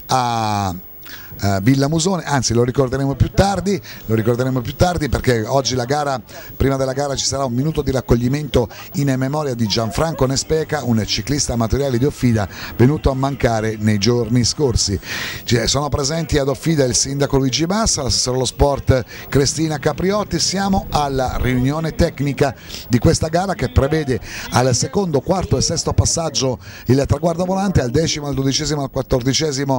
a Uh, Villa Musone, anzi lo ricorderemo più tardi, lo ricorderemo più tardi perché oggi la gara, prima della gara ci sarà un minuto di raccoglimento in memoria di Gianfranco Nespeca, un ciclista amatoriale di Offida venuto a mancare nei giorni scorsi. Cioè, sono presenti ad Offida il sindaco Luigi Massa, l'assessore allo sport Cristina Capriotti. Siamo alla riunione tecnica di questa gara che prevede al secondo, quarto e sesto passaggio il traguardo volante, al decimo, al dodicesimo, al quattordicesimo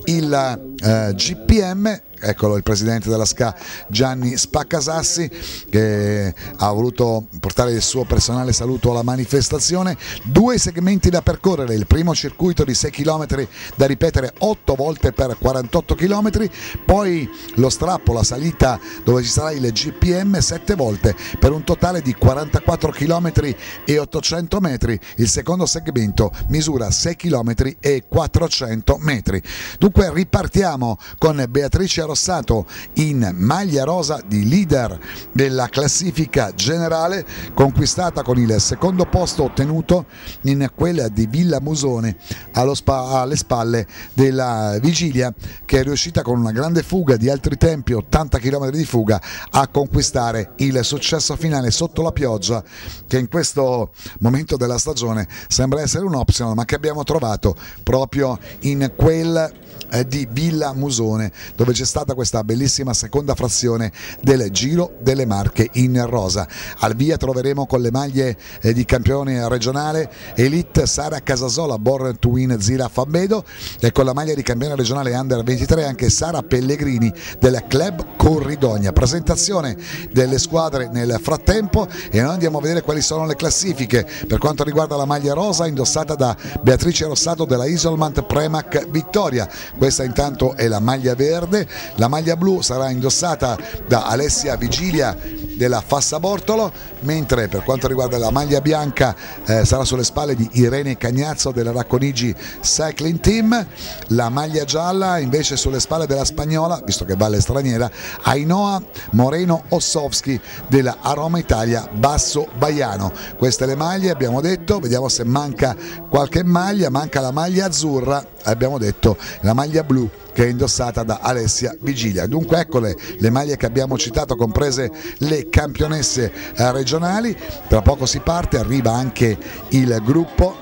il eh, G P M. Eccolo il presidente della S C A Gianni Spaccasassi che ha voluto portare il suo personale saluto alla manifestazione. Due segmenti da percorrere, il primo circuito di sei chilometri da ripetere otto volte per quarantotto chilometri, poi lo strappo, la salita dove ci sarà il G P M sette volte per un totale di quarantaquattro chilometri e ottocento metri. Il secondo segmento misura sei chilometri e quattrocento metri. Dunque ripartiamo con Beatrice Rossato in maglia rosa di leader della classifica generale, conquistata con il secondo posto ottenuto in quella di Villa Musone allo spa, alle spalle della Vigilia, che è riuscita con una grande fuga di altri tempi, ottanta chilometri di fuga, a conquistare il successo finale sotto la pioggia, che in questo momento della stagione sembra essere un optional, ma che abbiamo trovato proprio in quel di Villa Musone, dove c'è stata questa bellissima seconda frazione del Giro delle Marche in rosa. Al via troveremo con le maglie di campione regionale Elite Sara Casasola, Born to Win Zira Fambedo, e con la maglia di campione regionale Under ventitré anche Sara Pellegrini del Club Corridogna. Presentazione delle squadre nel frattempo e noi andiamo a vedere quali sono le classifiche per quanto riguarda la maglia rosa indossata da Beatrice Rossato della Isolmant Premac Vittoria. Questa intanto è la maglia verde, la maglia blu sarà indossata da Alessia Vigilia della Fassa Bortolo, mentre per quanto riguarda la maglia bianca eh, sarà sulle spalle di Irene Cagnazzo della Racconigi Cycling Team. La maglia gialla invece sulle spalle della spagnola, visto che vale straniera, Ainhoa Moreno Ossowski della Aroma Italia Basso Baiano. Queste le maglie, abbiamo detto, vediamo se manca qualche maglia, manca la maglia azzurra, abbiamo detto la maglia blu che è indossata da Alessia Vigilia. Dunque eccole le maglie che abbiamo citato, comprese le campionesse regionali. Tra poco si parte, arriva anche il gruppo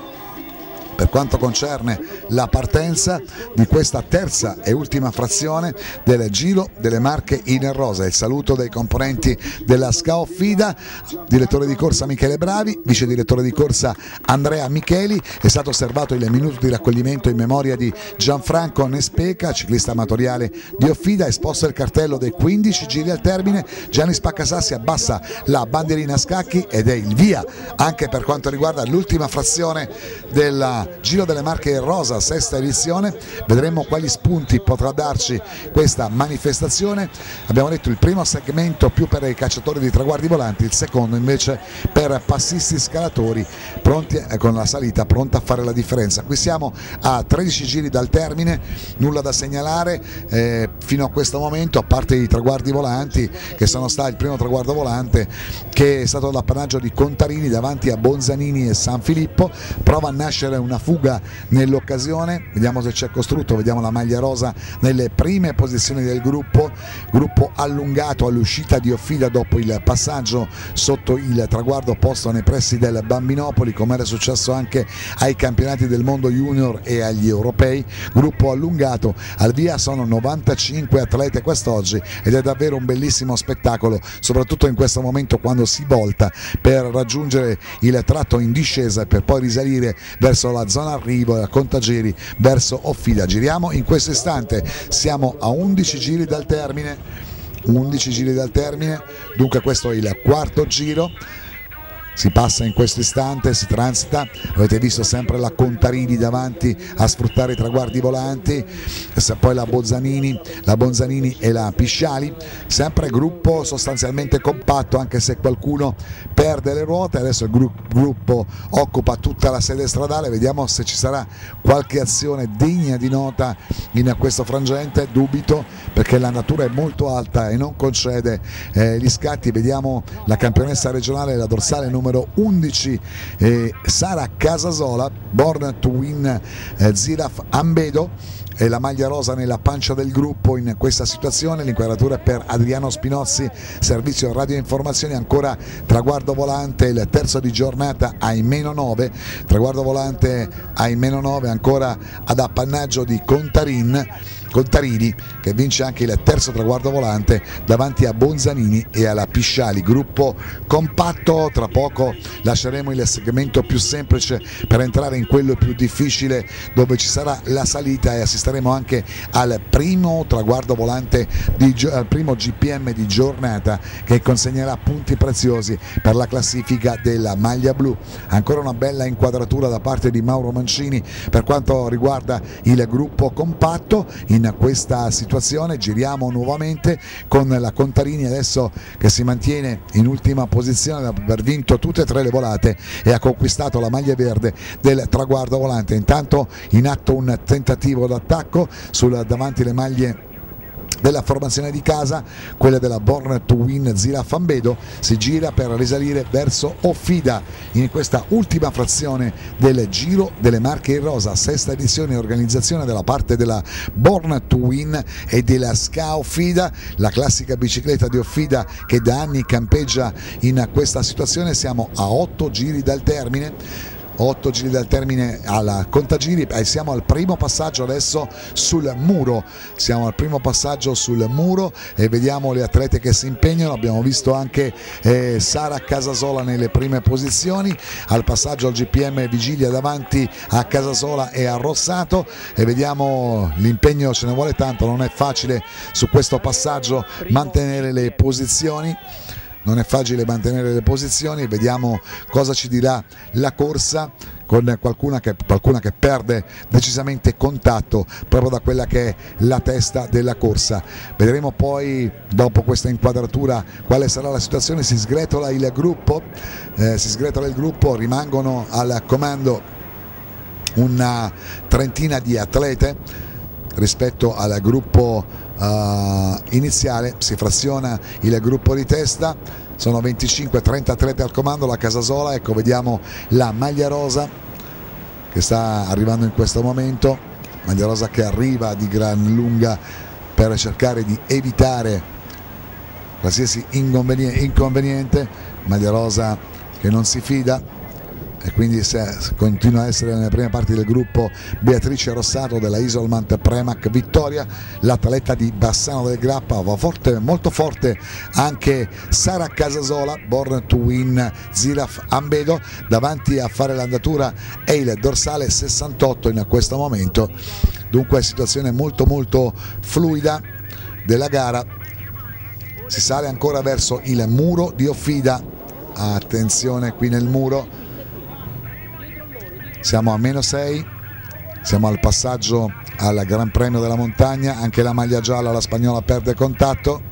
per quanto concerne la partenza di questa terza e ultima frazione del Giro delle Marche in rosa. Il saluto dei componenti della S C A Offida, direttore di corsa Michele Bravi, vice direttore di corsa Andrea Micheli. È stato osservato il minuto di raccoglimento in memoria di Gianfranco Nespeca, ciclista amatoriale di Offida. Esposto il cartello dei quindici giri al termine, Gianni Spaccasassi abbassa la bandierina a scacchi ed è il via anche per quanto riguarda l'ultima frazione della Giro delle Marche in rosa, sesta edizione. Vedremo quali spunti potrà darci questa manifestazione. Abbiamo detto il primo segmento più per i cacciatori di traguardi volanti, il secondo invece per passisti scalatori pronti eh, con la salita pronta a fare la differenza. Qui siamo a tredici giri dal termine, nulla da segnalare eh, fino a questo momento, a parte i traguardi volanti che sono stati il primo traguardo volante che è stato l'appannaggio di Contarini davanti a Bonzanini e San Filippo. Prova a nascere una fuga nell'occasione, vediamo se c'è costrutto, vediamo la maglia rosa nelle prime posizioni del gruppo, gruppo allungato all'uscita di Offida dopo il passaggio sotto il traguardo posto nei pressi del Bambinopoli, come era successo anche ai campionati del mondo junior e agli europei. Gruppo allungato, al via sono novantacinque atlete quest'oggi ed è davvero un bellissimo spettacolo, soprattutto in questo momento quando si volta per raggiungere il tratto in discesa e per poi risalire verso la zona arrivo e a contagiri verso Offida. Giriamo in questo istante, siamo a undici giri dal termine, undici giri dal termine, dunque questo è il quarto giro. si passa in questo istante, si transita, avete visto sempre la Contarini davanti a sfruttare i traguardi volanti, poi la Bonzanini, la Bonzanini e la Pisciali, sempre gruppo sostanzialmente compatto, anche se qualcuno perde le ruote. Adesso il gruppo occupa tutta la sede stradale, vediamo se ci sarà qualche azione degna di nota in questo frangente. Dubito, perché l'andatura è molto alta e non concede eh, gli scatti. Vediamo la campionessa regionale, la dorsale numero undici, eh, Sara Casasola, Born to Win, eh, Ziraf Ambedo, e la maglia rosa nella pancia del gruppo in questa situazione. L'inquadratura per Adriano Spinozzi, servizio radio informazioni. Ancora traguardo volante, il terzo di giornata ai meno nove, traguardo volante ai meno nove, ancora ad appannaggio di Contarin Contarini, che vince anche il terzo traguardo volante davanti a Bonzanini e alla Pisciali. Gruppo compatto, tra poco lasceremo il segmento più semplice per entrare in quello più difficile, dove ci sarà la salita, e assisteremo anche al primo traguardo volante, di, al primo G P M di giornata, che consegnerà punti preziosi per la classifica della maglia blu. Ancora una bella inquadratura da parte di Mauro Mancini per quanto riguarda il gruppo compatto. In questa situazione giriamo nuovamente con la Contarini adesso, che si mantiene in ultima posizione dopo aver vinto tutte e tre le volate e ha conquistato la maglia verde del traguardo volante. Intanto in atto un tentativo d'attacco sul davanti le maglie della formazione di casa, quella della Born to Win Ziraf Ambedo. Si gira per risalire verso Offida in questa ultima frazione del Giro delle Marche in rosa, sesta edizione e organizzazione della parte della Born to Win e della Ska Offida, la classica bicicletta di Offida che da anni campeggia in questa situazione. Siamo a otto giri dal termine. otto giri dal termine alla contagiri, e siamo al primo passaggio adesso sul muro, siamo al primo passaggio sul muro e vediamo le atlete che si impegnano. Abbiamo visto anche eh, Sara Casasola nelle prime posizioni, al passaggio al G P M Vigilia davanti a Casasola e a Rossato, e vediamo l'impegno, ce ne vuole tanto, non è facile su questo passaggio mantenere le posizioni. Non è facile mantenere le posizioni, vediamo cosa ci dirà la corsa, con qualcuna che, qualcuna che perde decisamente contatto proprio da quella che è la testa della corsa. Vedremo poi dopo questa inquadratura quale sarà la situazione. Si sgretola il gruppo, eh, si sgretola il gruppo, rimangono al comando una trentina di atlete rispetto al gruppo Uh, iniziale. Si fraziona il gruppo di testa, sono venticinque trenta atleti al comando. La Casasola, ecco, vediamo la maglia rosa che sta arrivando in questo momento, maglia rosa che arriva di gran lunga per cercare di evitare qualsiasi inconveniente, maglia rosa che non si fida, e quindi se continua a essere nelle prime parti del gruppo Beatrice Rossato della Isolman Premac Vittoria, l'atleta di Bassano del Grappa. Va forte, molto forte anche Sara Casasola, Born to Win Ziraf Ambedo, davanti a fare l'andatura è il dorsale sessantotto in questo momento. Dunque situazione molto molto fluida della gara. Si sale ancora verso il muro di Offida, attenzione qui nel muro. Siamo a meno sei, siamo al passaggio al Gran Premio della Montagna, anche la maglia gialla, la spagnola, perde contatto.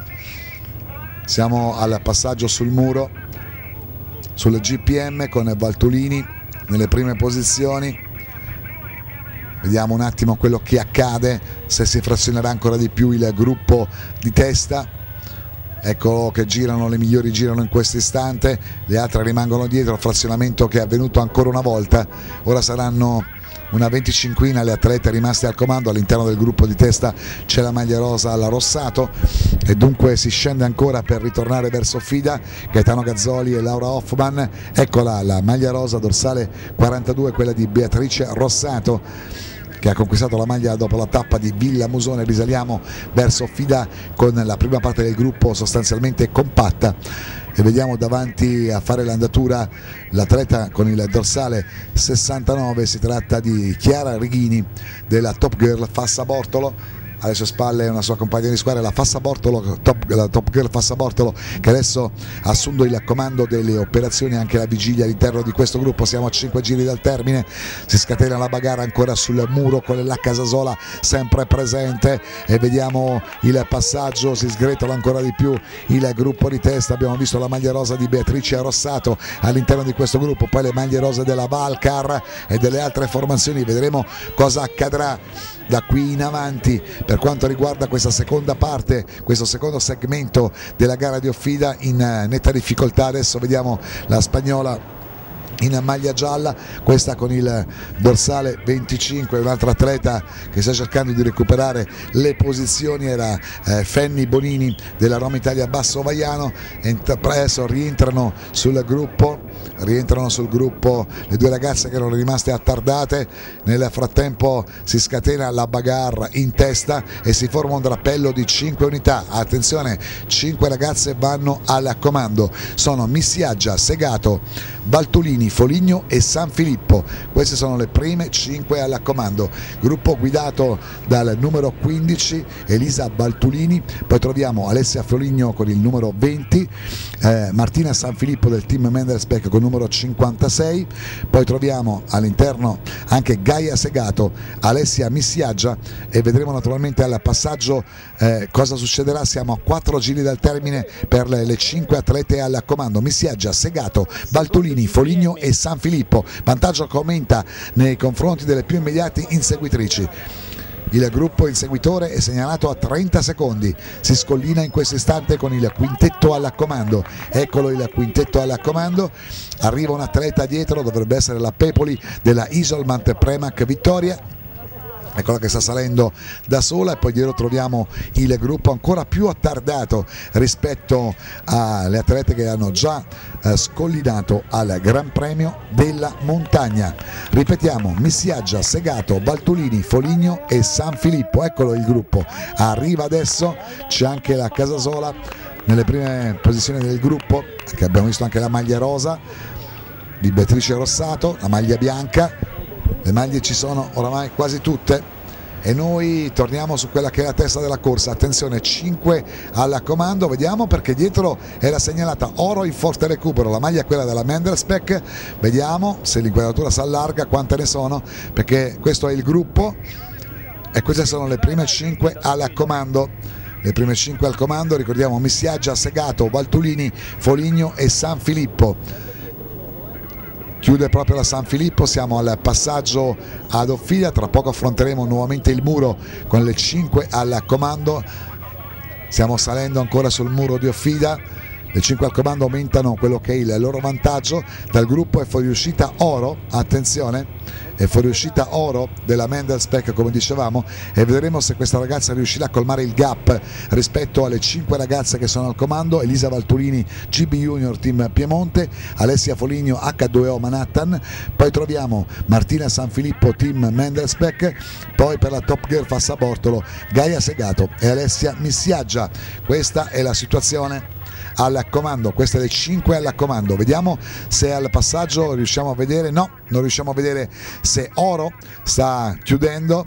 Siamo al passaggio sul muro, sul G P M con Valtolini nelle prime posizioni. Vediamo un attimo quello che accade, se si frazionerà ancora di più il gruppo di testa. Ecco che girano, le migliori girano in questo istante, le altre rimangono dietro. Frazionamento che è avvenuto ancora una volta. Ora saranno una venticinquina le atlete rimaste al comando. All'interno del gruppo di testa c'è la maglia rosa alla Rossato, e dunque si scende ancora per ritornare verso Offida. Gaetano Gazzoli e Laura Hoffman. Eccola la maglia rosa dorsale quarantadue, quella di Beatrice Rossato, che ha conquistato la maglia dopo la tappa di Villa Musone. Risaliamo verso Offida con la prima parte del gruppo sostanzialmente compatta, e vediamo davanti a fare l'andatura l'atleta con il dorsale sessantanove. Si tratta di Chiara Righini della Top Girl Fassa Bortolo. alle sue spalle una sua compagna di squadra, la Fassabortolo, top, la top girl Fassabortolo, che adesso ha assunto il comando delle operazioni anche la vigilia all'interno di questo gruppo. Siamo a cinque giri dal termine, si scatena la bagarre ancora sul muro con la Casasola sempre presente e vediamo il passaggio, si sgretola ancora di più il gruppo di testa. Abbiamo visto la maglia rosa di Beatrice Rossato all'interno di questo gruppo, poi le maglie rose della Valcar e delle altre formazioni. Vedremo cosa accadrà da qui in avanti per quanto riguarda questa seconda parte, questo secondo segmento della gara di Offida in netta difficoltà. Adesso vediamo la spagnola in maglia gialla, questa con il dorsale venticinque, un'altra atleta che sta cercando di recuperare le posizioni era eh, Fanny Bonini della Roma Italia Basso Vaiano. Adesso rientrano sul gruppo rientrano sul gruppo le due ragazze che erano rimaste attardate. Nel frattempo si scatena la bagarre in testa e si forma un drappello di cinque unità. Attenzione, cinque ragazze vanno al comando, sono Missiaggia, Segato, Valtolini, Foligno e San Filippo. Queste sono le prime cinque al comando, gruppo guidato dal numero quindici Elisa Valtolini, poi troviamo Alessia Foligno con il numero venti, eh, Martina San Filippo del team Mendelsbeck con il numero cinquantasei, poi troviamo all'interno anche Gaia Segato, Alessia Missiaggia e vedremo naturalmente al passaggio eh, cosa succederà. Siamo a quattro giri dal termine per le, le cinque atlete al comando, Missiaggia, Segato, Valtolini, Foligno e San Filippo. Vantaggio che aumenta nei confronti delle più immediate inseguitrici. Il gruppo inseguitore è segnalato a trenta secondi, si scollina in questo istante con il quintetto al comando. Eccolo il quintetto al comando, arriva un atleta dietro, dovrebbe essere la Pepoli della Isolmant Premac Vittoria. Eccola che sta salendo da sola e poi dietro troviamo il gruppo ancora più attardato rispetto alle atlete che hanno già eh, scollinato al Gran Premio della Montagna. Ripetiamo, Missiaggia, Segato, Valtolini, Foligno e San Filippo. Eccolo il gruppo, arriva adesso, c'è anche la Casasola nelle prime posizioni del gruppo, che abbiamo visto anche la maglia rosa di Beatrice Rossato, la maglia bianca. Le maglie ci sono oramai quasi tutte e noi torniamo su quella che è la testa della corsa. Attenzione, cinque al comando, vediamo perché dietro era segnalata oro in forte recupero, la maglia è quella della Mendelsbeck. Vediamo se l'inquadratura si allarga, quante ne sono, perché questo è il gruppo e queste sono le prime cinque al comando. Le prime cinque al comando, ricordiamo Missiaggia, Segato, Valtolini, Foligno e San Filippo. Chiude proprio la San Filippo, siamo al passaggio ad Offida, tra poco affronteremo nuovamente il muro con le cinque al comando. Stiamo salendo ancora sul muro di Offida, le cinque al comando aumentano quello che è il loro vantaggio. Dal gruppo è fuoriuscita Oro, attenzione, è fuoriuscita Oro della Mendelsbeck come dicevamo, e vedremo se questa ragazza riuscirà a colmare il gap rispetto alle cinque ragazze che sono al comando. Elisa Valtolini G B Junior Team Piemonte, Alessia Foligno H due O Manhattan, poi troviamo Martina San Filippo Team Mendelsbeck, poi per la Top Girl Fassabortolo Gaia Segato e Alessia Missiaggia. Questa è la situazione al comando, queste le cinque al comando. Vediamo se al passaggio riusciamo a vedere, no, non riusciamo a vedere se Oro sta chiudendo.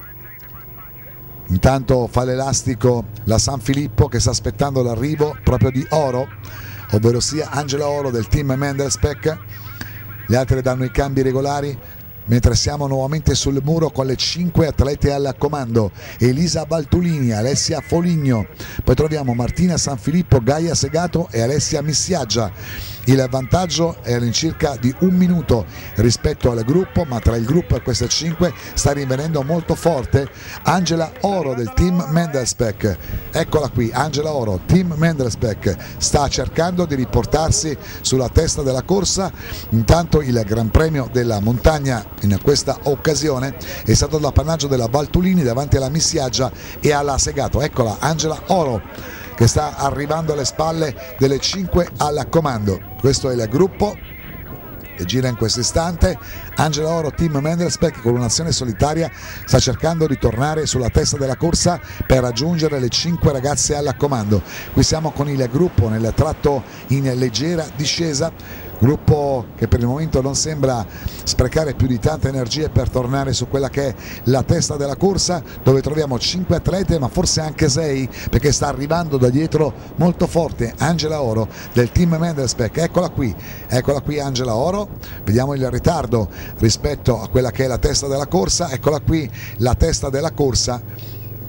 Intanto fa l'elastico la San Filippo che sta aspettando l'arrivo proprio di Oro, ovvero sia Angela Oro del team Mendelsbeck. Le altre danno i cambi regolari, mentre siamo nuovamente sul muro con le cinque atlete al comando, Elisa Valtolini, Alessia Foligno, poi troviamo Martina San Filippo, Gaia Segato e Alessia Missiaggia. Il vantaggio è all'incirca di un minuto rispetto al gruppo, ma tra il gruppo e queste cinque sta rinvenendo molto forte Angela Oro del team Mendelsbeck. Eccola qui, Angela Oro, team Mendelsbeck, sta cercando di riportarsi sulla testa della corsa. Intanto il Gran Premio della Montagna in questa occasione è stato l'appannaggio della Valtolini davanti alla Missiaggia e alla Segato. Eccola Angela Oro che sta arrivando alle spalle delle cinque al comando. Questo è il gruppo che gira in questo istante. Angela Oro team Mendelsbeck con un'azione solitaria sta cercando di tornare sulla testa della corsa per raggiungere le cinque ragazze al comando. Qui siamo con il gruppo nel tratto in leggera discesa. gruppo che per il momento non sembra sprecare più di tante energie per tornare su quella che è la testa della corsa, dove troviamo cinque atlete, ma forse anche sei, perché sta arrivando da dietro molto forte Angela Oro del team Mandelsbeck. Eccola qui, eccola qui Angela Oro, vediamo il ritardo rispetto a quella che è la testa della corsa. Eccola qui la testa della corsa,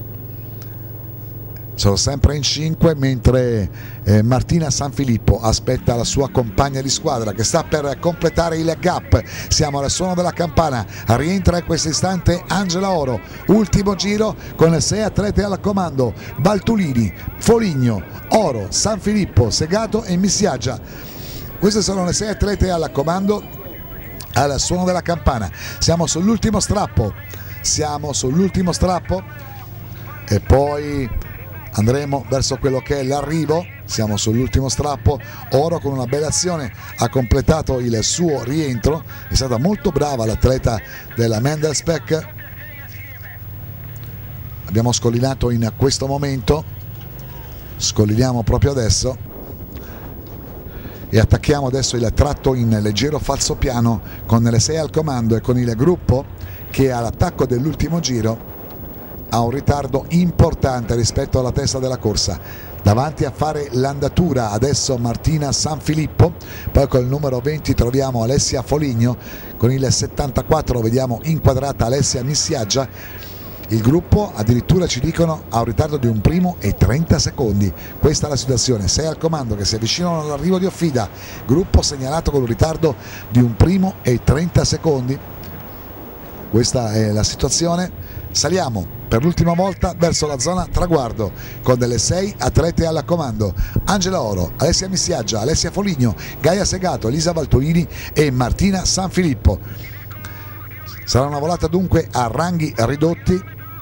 sono sempre in cinque, mentre eh, Martina Sanfilippo aspetta la sua compagna di squadra che sta per completare il gap. Siamo al suono della campana, rientra in questo istante Angela Oro, ultimo giro con sei atleti al comando: Baltulini, Foligno, Oro, Sanfilippo, Segato e Missiaggia. Queste sono le sei atlete al comando al suono della campana. Siamo sull'ultimo strappo, siamo sull'ultimo strappo e poi andremo verso quello che è l'arrivo. Siamo sull'ultimo strappo. Oro con una bella azione ha completato il suo rientro, è stata molto brava l'atleta della Mandelsbeck. Abbiamo scollinato in questo momento, scolliniamo proprio adesso e attacchiamo adesso il tratto in leggero falsopiano con le sei al comando e con il gruppo che all'attacco dell'ultimo giro ha un ritardo importante rispetto alla testa della corsa. Davanti a fare l'andatura adesso Martina Sanfilippo, poi col numero venti troviamo Alessia Foligno, con il settantaquattro vediamo inquadrata Alessia Missiaggia. Il gruppo addirittura ci dicono ha un ritardo di un primo e trenta secondi. Questa è la situazione, sei al comando che si avvicinano all'arrivo di Offida, gruppo segnalato con un ritardo di un primo e trenta secondi. Questa è la situazione. Saliamo per l'ultima volta verso la zona traguardo con delle sei atlete al comando: Angela Oro, Alessia Missiaggia, Alessia Foligno, Gaia Segato, Elisa Valtolini e Martina Sanfilippo. Sarà una volata dunque a ranghi ridotti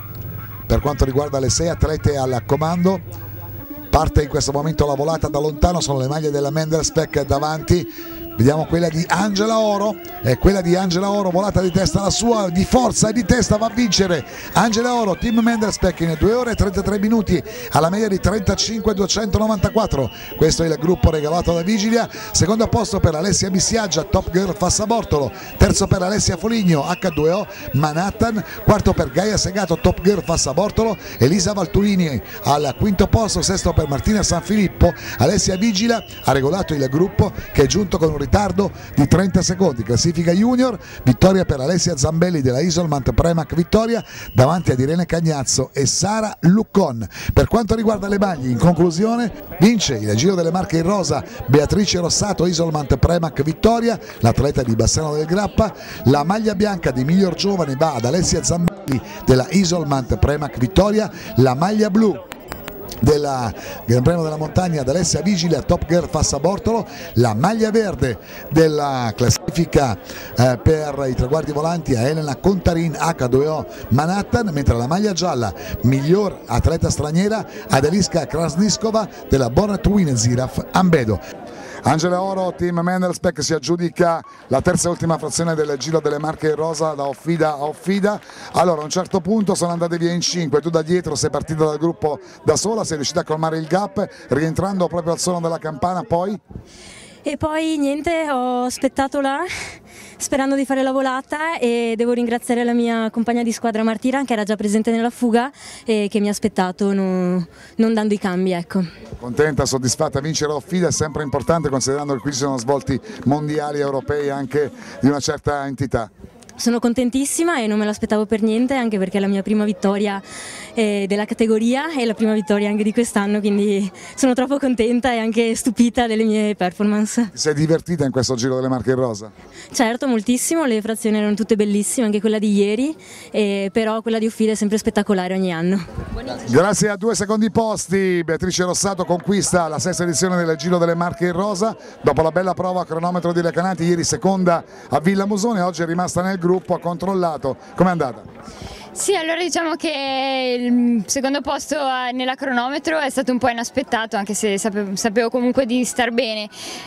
per quanto riguarda le sei atlete al comando. Parte in questo momento la volata da lontano, sono le maglie della Mandelsbeck davanti. Vediamo quella di Angela Oro, è quella di Angela Oro, volata di testa la sua, di forza e di testa va a vincere Angela Oro, team Mandelsbeck in due ore e trentatré minuti alla media di trentacinque duecentonovantaquattro. Questo è il gruppo regalato da Vigilia. Secondo posto per Alessia Missiaggia, Top Girl Fassabortolo, terzo per Alessia Foligno, acca due o Manhattan, quarto per Gaia Segato, Top Girl Fassabortolo, Elisa Valtulini al quinto posto, sesto per Martina Sanfilippo. Alessia Vigila ha regolato il gruppo che è giunto con un ritardo di trenta secondi. Classifica junior, vittoria per Alessia Zambelli della Isolmant Premac Vittoria davanti ad Irene Cagnazzo e Sara Luccon. Per quanto riguarda le maglie, in conclusione vince il Giro delle Marche in rosa Beatrice Rossato, Isolmant Premac Vittoria, l'atleta di Bassano del Grappa. La maglia bianca di miglior giovane va ad Alessia Zambelli della Isolmant Premac Vittoria, la maglia blu della Gran Premio della Montagna ad Alessia Vigile a Top Girl Fassabortolo, la maglia verde della classifica eh, per i traguardi volanti a Elena Contarin acca due o Manhattan, mentre la maglia gialla miglior atleta straniera ad Eliska Krasniskova della Born to Win Ziraf Ambedo. Angela Oro, team Mandelsbeck, si aggiudica la terza e ultima frazione del Giro delle Marche in rosa da Offida a Offida. Allora a un certo punto sono andate via in cinque, tu da dietro sei partita dal gruppo da sola, sei riuscita a colmare il gap rientrando proprio al suono della campana, poi? E poi niente, ho aspettato là sperando di fare la volata e devo ringraziare la mia compagna di squadra Martina che era già presente nella fuga e che mi ha aspettato non, non dando i cambi, ecco. Contenta, soddisfatta? Vincere Offida è sempre importante considerando che qui ci sono svolti mondiali, europei anche di una certa entità. Sono contentissima e non me l'aspettavo per niente, anche perché è la mia prima vittoria eh, della categoria e la prima vittoria anche di quest'anno, quindi sono troppo contenta e anche stupita delle mie performance. Ti sei divertita in questo Giro delle Marche in rosa? Certo, moltissimo, le frazioni erano tutte bellissime, anche quella di ieri, eh, però quella di Offida è sempre spettacolare ogni anno. Grazie a due secondi posti Beatrice Rossato conquista la sesta edizione del Giro delle Marche in rosa, dopo la bella prova a cronometro di Recanati, ieri seconda a Villamusone, oggi è rimasta nel gruppo, ha controllato. Com'è andata? Sì, allora diciamo che il secondo posto nella cronometro è stato un po' inaspettato, anche se sapevo, sapevo comunque di star bene.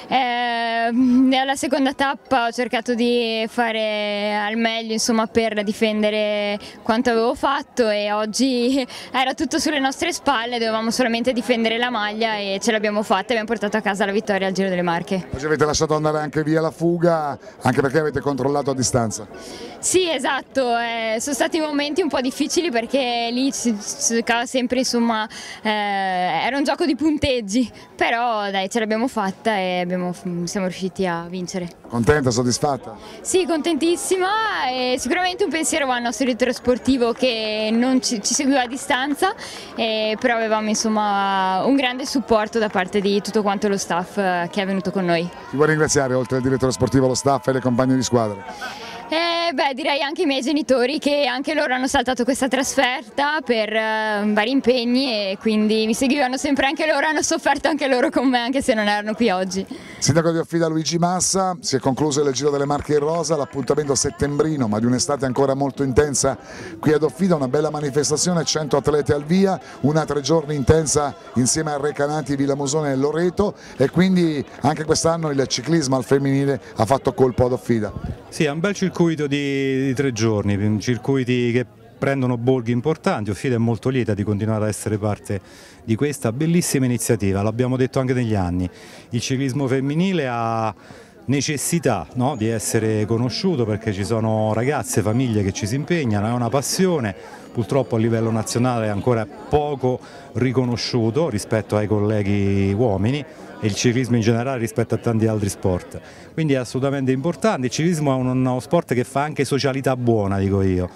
Eh, alla seconda tappa ho cercato di fare al meglio, insomma, per difendere quanto avevo fatto, e oggi era tutto sulle nostre spalle, dovevamo solamente difendere la maglia e ce l'abbiamo fatta e abbiamo portato a casa la vittoria al Giro delle Marche. Oggi avete lasciato andare anche via la fuga, anche perché avete controllato a distanza. Sì, esatto, eh, sono stati momenti un po' difficili perché lì si giocava sempre, insomma, eh, era un gioco di punteggi, però dai, ce l'abbiamo fatta e abbiamo, siamo riusciti a vincere. Contenta, soddisfatta? Sì, contentissima, e sicuramente un pensiero va al nostro direttore sportivo che non ci, ci seguiva a distanza, eh, però avevamo, insomma, un grande supporto da parte di tutto quanto lo staff eh, che è venuto con noi. Ti vuoi ringraziare, oltre al direttore sportivo, lo staff e le compagne di squadra? Eh, beh, direi anche i miei genitori, che anche loro hanno saltato questa trasferta per uh, vari impegni, e quindi mi seguivano sempre anche loro, hanno sofferto anche loro con me, anche se non erano qui oggi. Sindaco di Offida Luigi Massa, si è concluso il Giro delle Marche in rosa, l'appuntamento settembrino ma di un'estate ancora molto intensa qui ad Offida, una bella manifestazione, cento atleti al via, una tre giorni intensa insieme a Recanati, Villamusone e Loreto, e quindi anche quest'anno il ciclismo al femminile ha fatto colpo ad Offida. Sì, è un bel circuito di, di tre giorni, circuiti che prendono borghi importanti. Offida è molto lieta di continuare ad essere parte di questa bellissima iniziativa, l'abbiamo detto anche negli anni. Il ciclismo femminile ha necessità, no, di essere conosciuto, perché ci sono ragazze, famiglie che ci si impegnano, è una passione, purtroppo a livello nazionale è ancora poco riconosciuto rispetto ai colleghi uomini, e il ciclismo in generale rispetto a tanti altri sport, quindi è assolutamente importante. Il ciclismo è uno sport che fa anche socialità buona, dico io,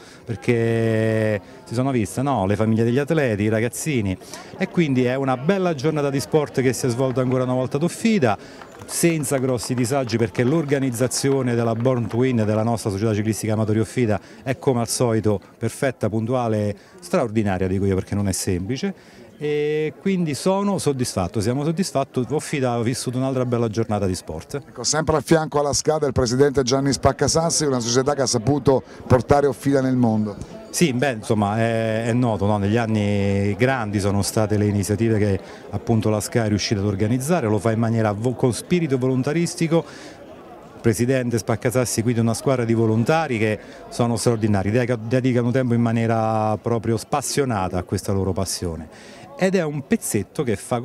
perché si sono viste, no, le famiglie degli atleti, i ragazzini, e quindi è una bella giornata di sport che si è svolta ancora una volta ad Offida, senza grossi disagi, perché l'organizzazione della Born to Win della nostra società ciclistica Amatori Offida è come al solito perfetta, puntuale, straordinaria, dico io, perché non è semplice. E quindi sono soddisfatto, siamo soddisfatti. Offida ha vissuto un'altra bella giornata di sport. Ecco, sempre a fianco alla SCA del presidente Gianni Spaccasassi, una società che ha saputo portare Offida nel mondo. Sì, beh, insomma, è, è noto, no? Negli anni grandi sono state le iniziative che appunto la SCA è riuscita ad organizzare, lo fa in maniera con spirito volontaristico. Il presidente Spaccasassi guida una squadra di volontari che sono straordinari, dedicano tempo in maniera proprio spassionata a questa loro passione. Ed è un pezzetto che fa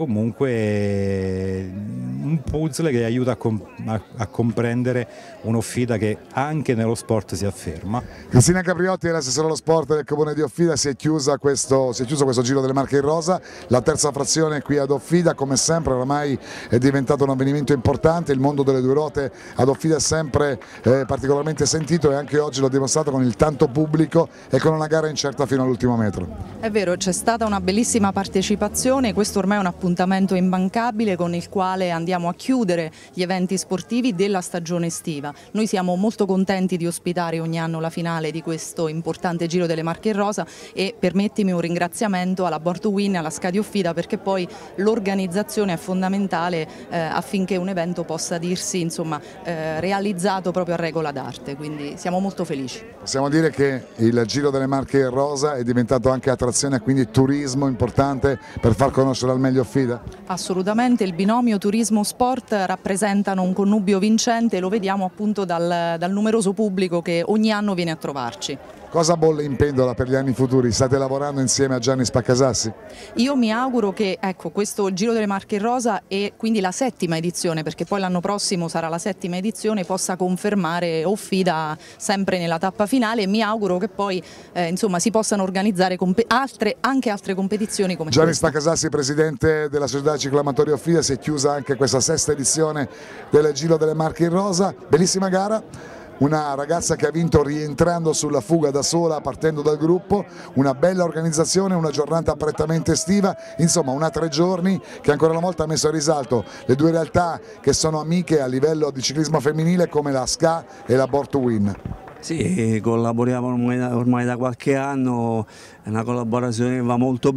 comunque un puzzle che aiuta a, com a, a comprendere un'Offida che anche nello sport si afferma. Cristina Capriotti, l'assessore allo sport del comune di Offida, si è, chiusa questo, si è chiuso questo Giro delle Marche in rosa, la terza frazione qui ad Offida, come sempre oramai è diventato un avvenimento importante, il mondo delle due ruote ad Offida è sempre eh, particolarmente sentito, e anche oggi l'ho dimostrato con il tanto pubblico e con una gara incerta fino all'ultimo metro. È vero, c'è stata una bellissima partecipazione. Questo ormai è un appuntamento immancabile con il quale andiamo a chiudere gli eventi sportivi della stagione estiva. Noi siamo molto contenti di ospitare ogni anno la finale di questo importante Giro delle Marche in rosa, e permettimi un ringraziamento alla Born to Win e alla SCA di Offida, perché poi l'organizzazione è fondamentale eh, affinché un evento possa dirsi, insomma, eh, realizzato proprio a regola d'arte, quindi siamo molto felici. Possiamo dire che il Giro delle Marche in rosa è diventato anche attrazione, quindi turismo importante per far conoscere al meglio Offida? Assolutamente, il binomio turismo-sport rappresentano un connubio vincente, e lo vediamo appunto dal, dal numeroso pubblico che ogni anno viene a trovarci. Cosa bolle in pentola per gli anni futuri? State lavorando insieme a Gianni Spaccasassi? Io mi auguro che, ecco, questo Giro delle Marche in rosa, e quindi la settima edizione, perché poi l'anno prossimo sarà la settima edizione, possa confermare Offida sempre nella tappa finale, e mi auguro che poi eh, insomma, si possano organizzare altre, anche altre competizioni come Gianni questa. Spaccasassi, presidente della società ciclamatori Offida, si è chiusa anche questa sesta edizione del Giro delle Marche in rosa, bellissima gara. Una ragazza che ha vinto rientrando sulla fuga da sola, partendo dal gruppo, una bella organizzazione, una giornata prettamente estiva, insomma una tre giorni che ancora una volta ha messo a risalto le due realtà che sono amiche a livello di ciclismo femminile come la SCA e la Born to Win. Sì, collaboriamo ormai da, ormai da qualche anno, è una collaborazione che va molto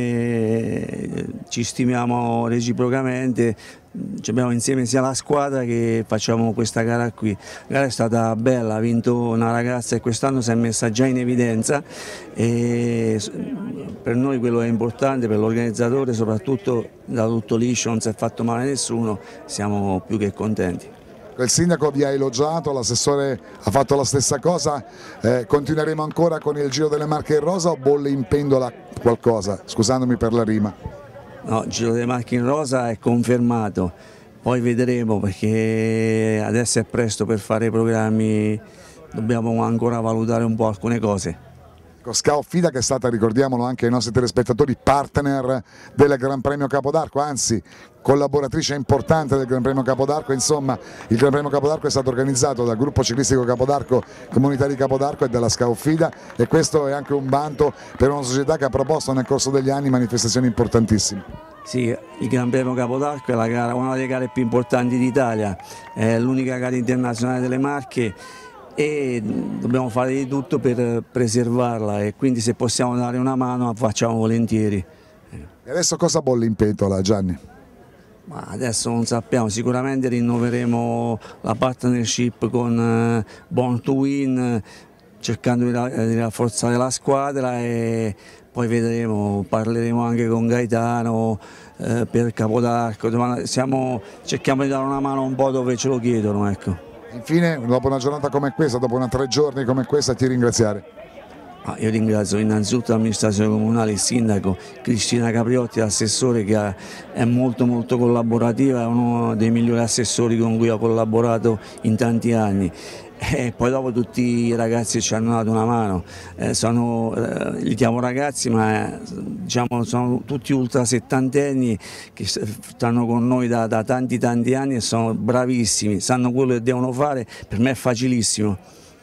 bene, ci stimiamo reciprocamente, abbiamo insieme sia la squadra che facciamo questa gara qui. La gara è stata bella, ha vinto una ragazza che quest'anno si è messa già in evidenza e per noi quello è importante, per l'organizzatore soprattutto, da tutto liscio, non si è fatto male a nessuno, siamo più che contenti. Il sindaco vi ha elogiato, l'assessore ha fatto la stessa cosa, eh, continueremo ancora con il Giro delle Marche in rosa o bolle in pendola qualcosa, scusandomi per la rima? No, il Giro delle Marche in rosa è confermato, poi vedremo perché adesso è presto per fare i programmi, dobbiamo ancora valutare un po' alcune cose. Scaufida che è stata, ricordiamolo anche ai nostri telespettatori, partner del Gran Premio Capodarco, anzi collaboratrice importante del Gran Premio Capodarco. Insomma, il Gran Premio Capodarco è stato organizzato dal gruppo ciclistico Capodarco, Comunità di Capodarco e dalla Scaufida, e questo è anche un vanto per una società che ha proposto nel corso degli anni manifestazioni importantissime. Sì, il Gran Premio Capodarco è la gara, una delle gare più importanti d'Italia, è l'unica gara internazionale delle Marche e dobbiamo fare di tutto per preservarla, e quindi se possiamo dare una mano facciamo volentieri. E adesso cosa bolle in pentola, Gianni? Ma adesso non sappiamo, sicuramente rinnoveremo la partnership con Born to Win, cercando di rafforzare la squadra, e poi vedremo, parleremo anche con Gaetano eh, per Capodarco, siamo, cerchiamo di dare una mano un po' dove ce lo chiedono, ecco. Infine, dopo una giornata come questa, dopo una tre giorni come questa, ti ringraziare. Ah, io ringrazio innanzitutto l'amministrazione comunale, il sindaco, Cristina Capriotti, l'assessore che è molto molto collaborativa, è uno dei migliori assessori con cui ho collaborato in tanti anni. E poi dopo tutti i ragazzi ci hanno dato una mano, eh, sono, eh, li chiamo ragazzi ma diciamo, sono tutti ultra settantenni che stanno con noi da, da tanti tanti anni e sono bravissimi, sanno quello che devono fare, per me è facilissimo.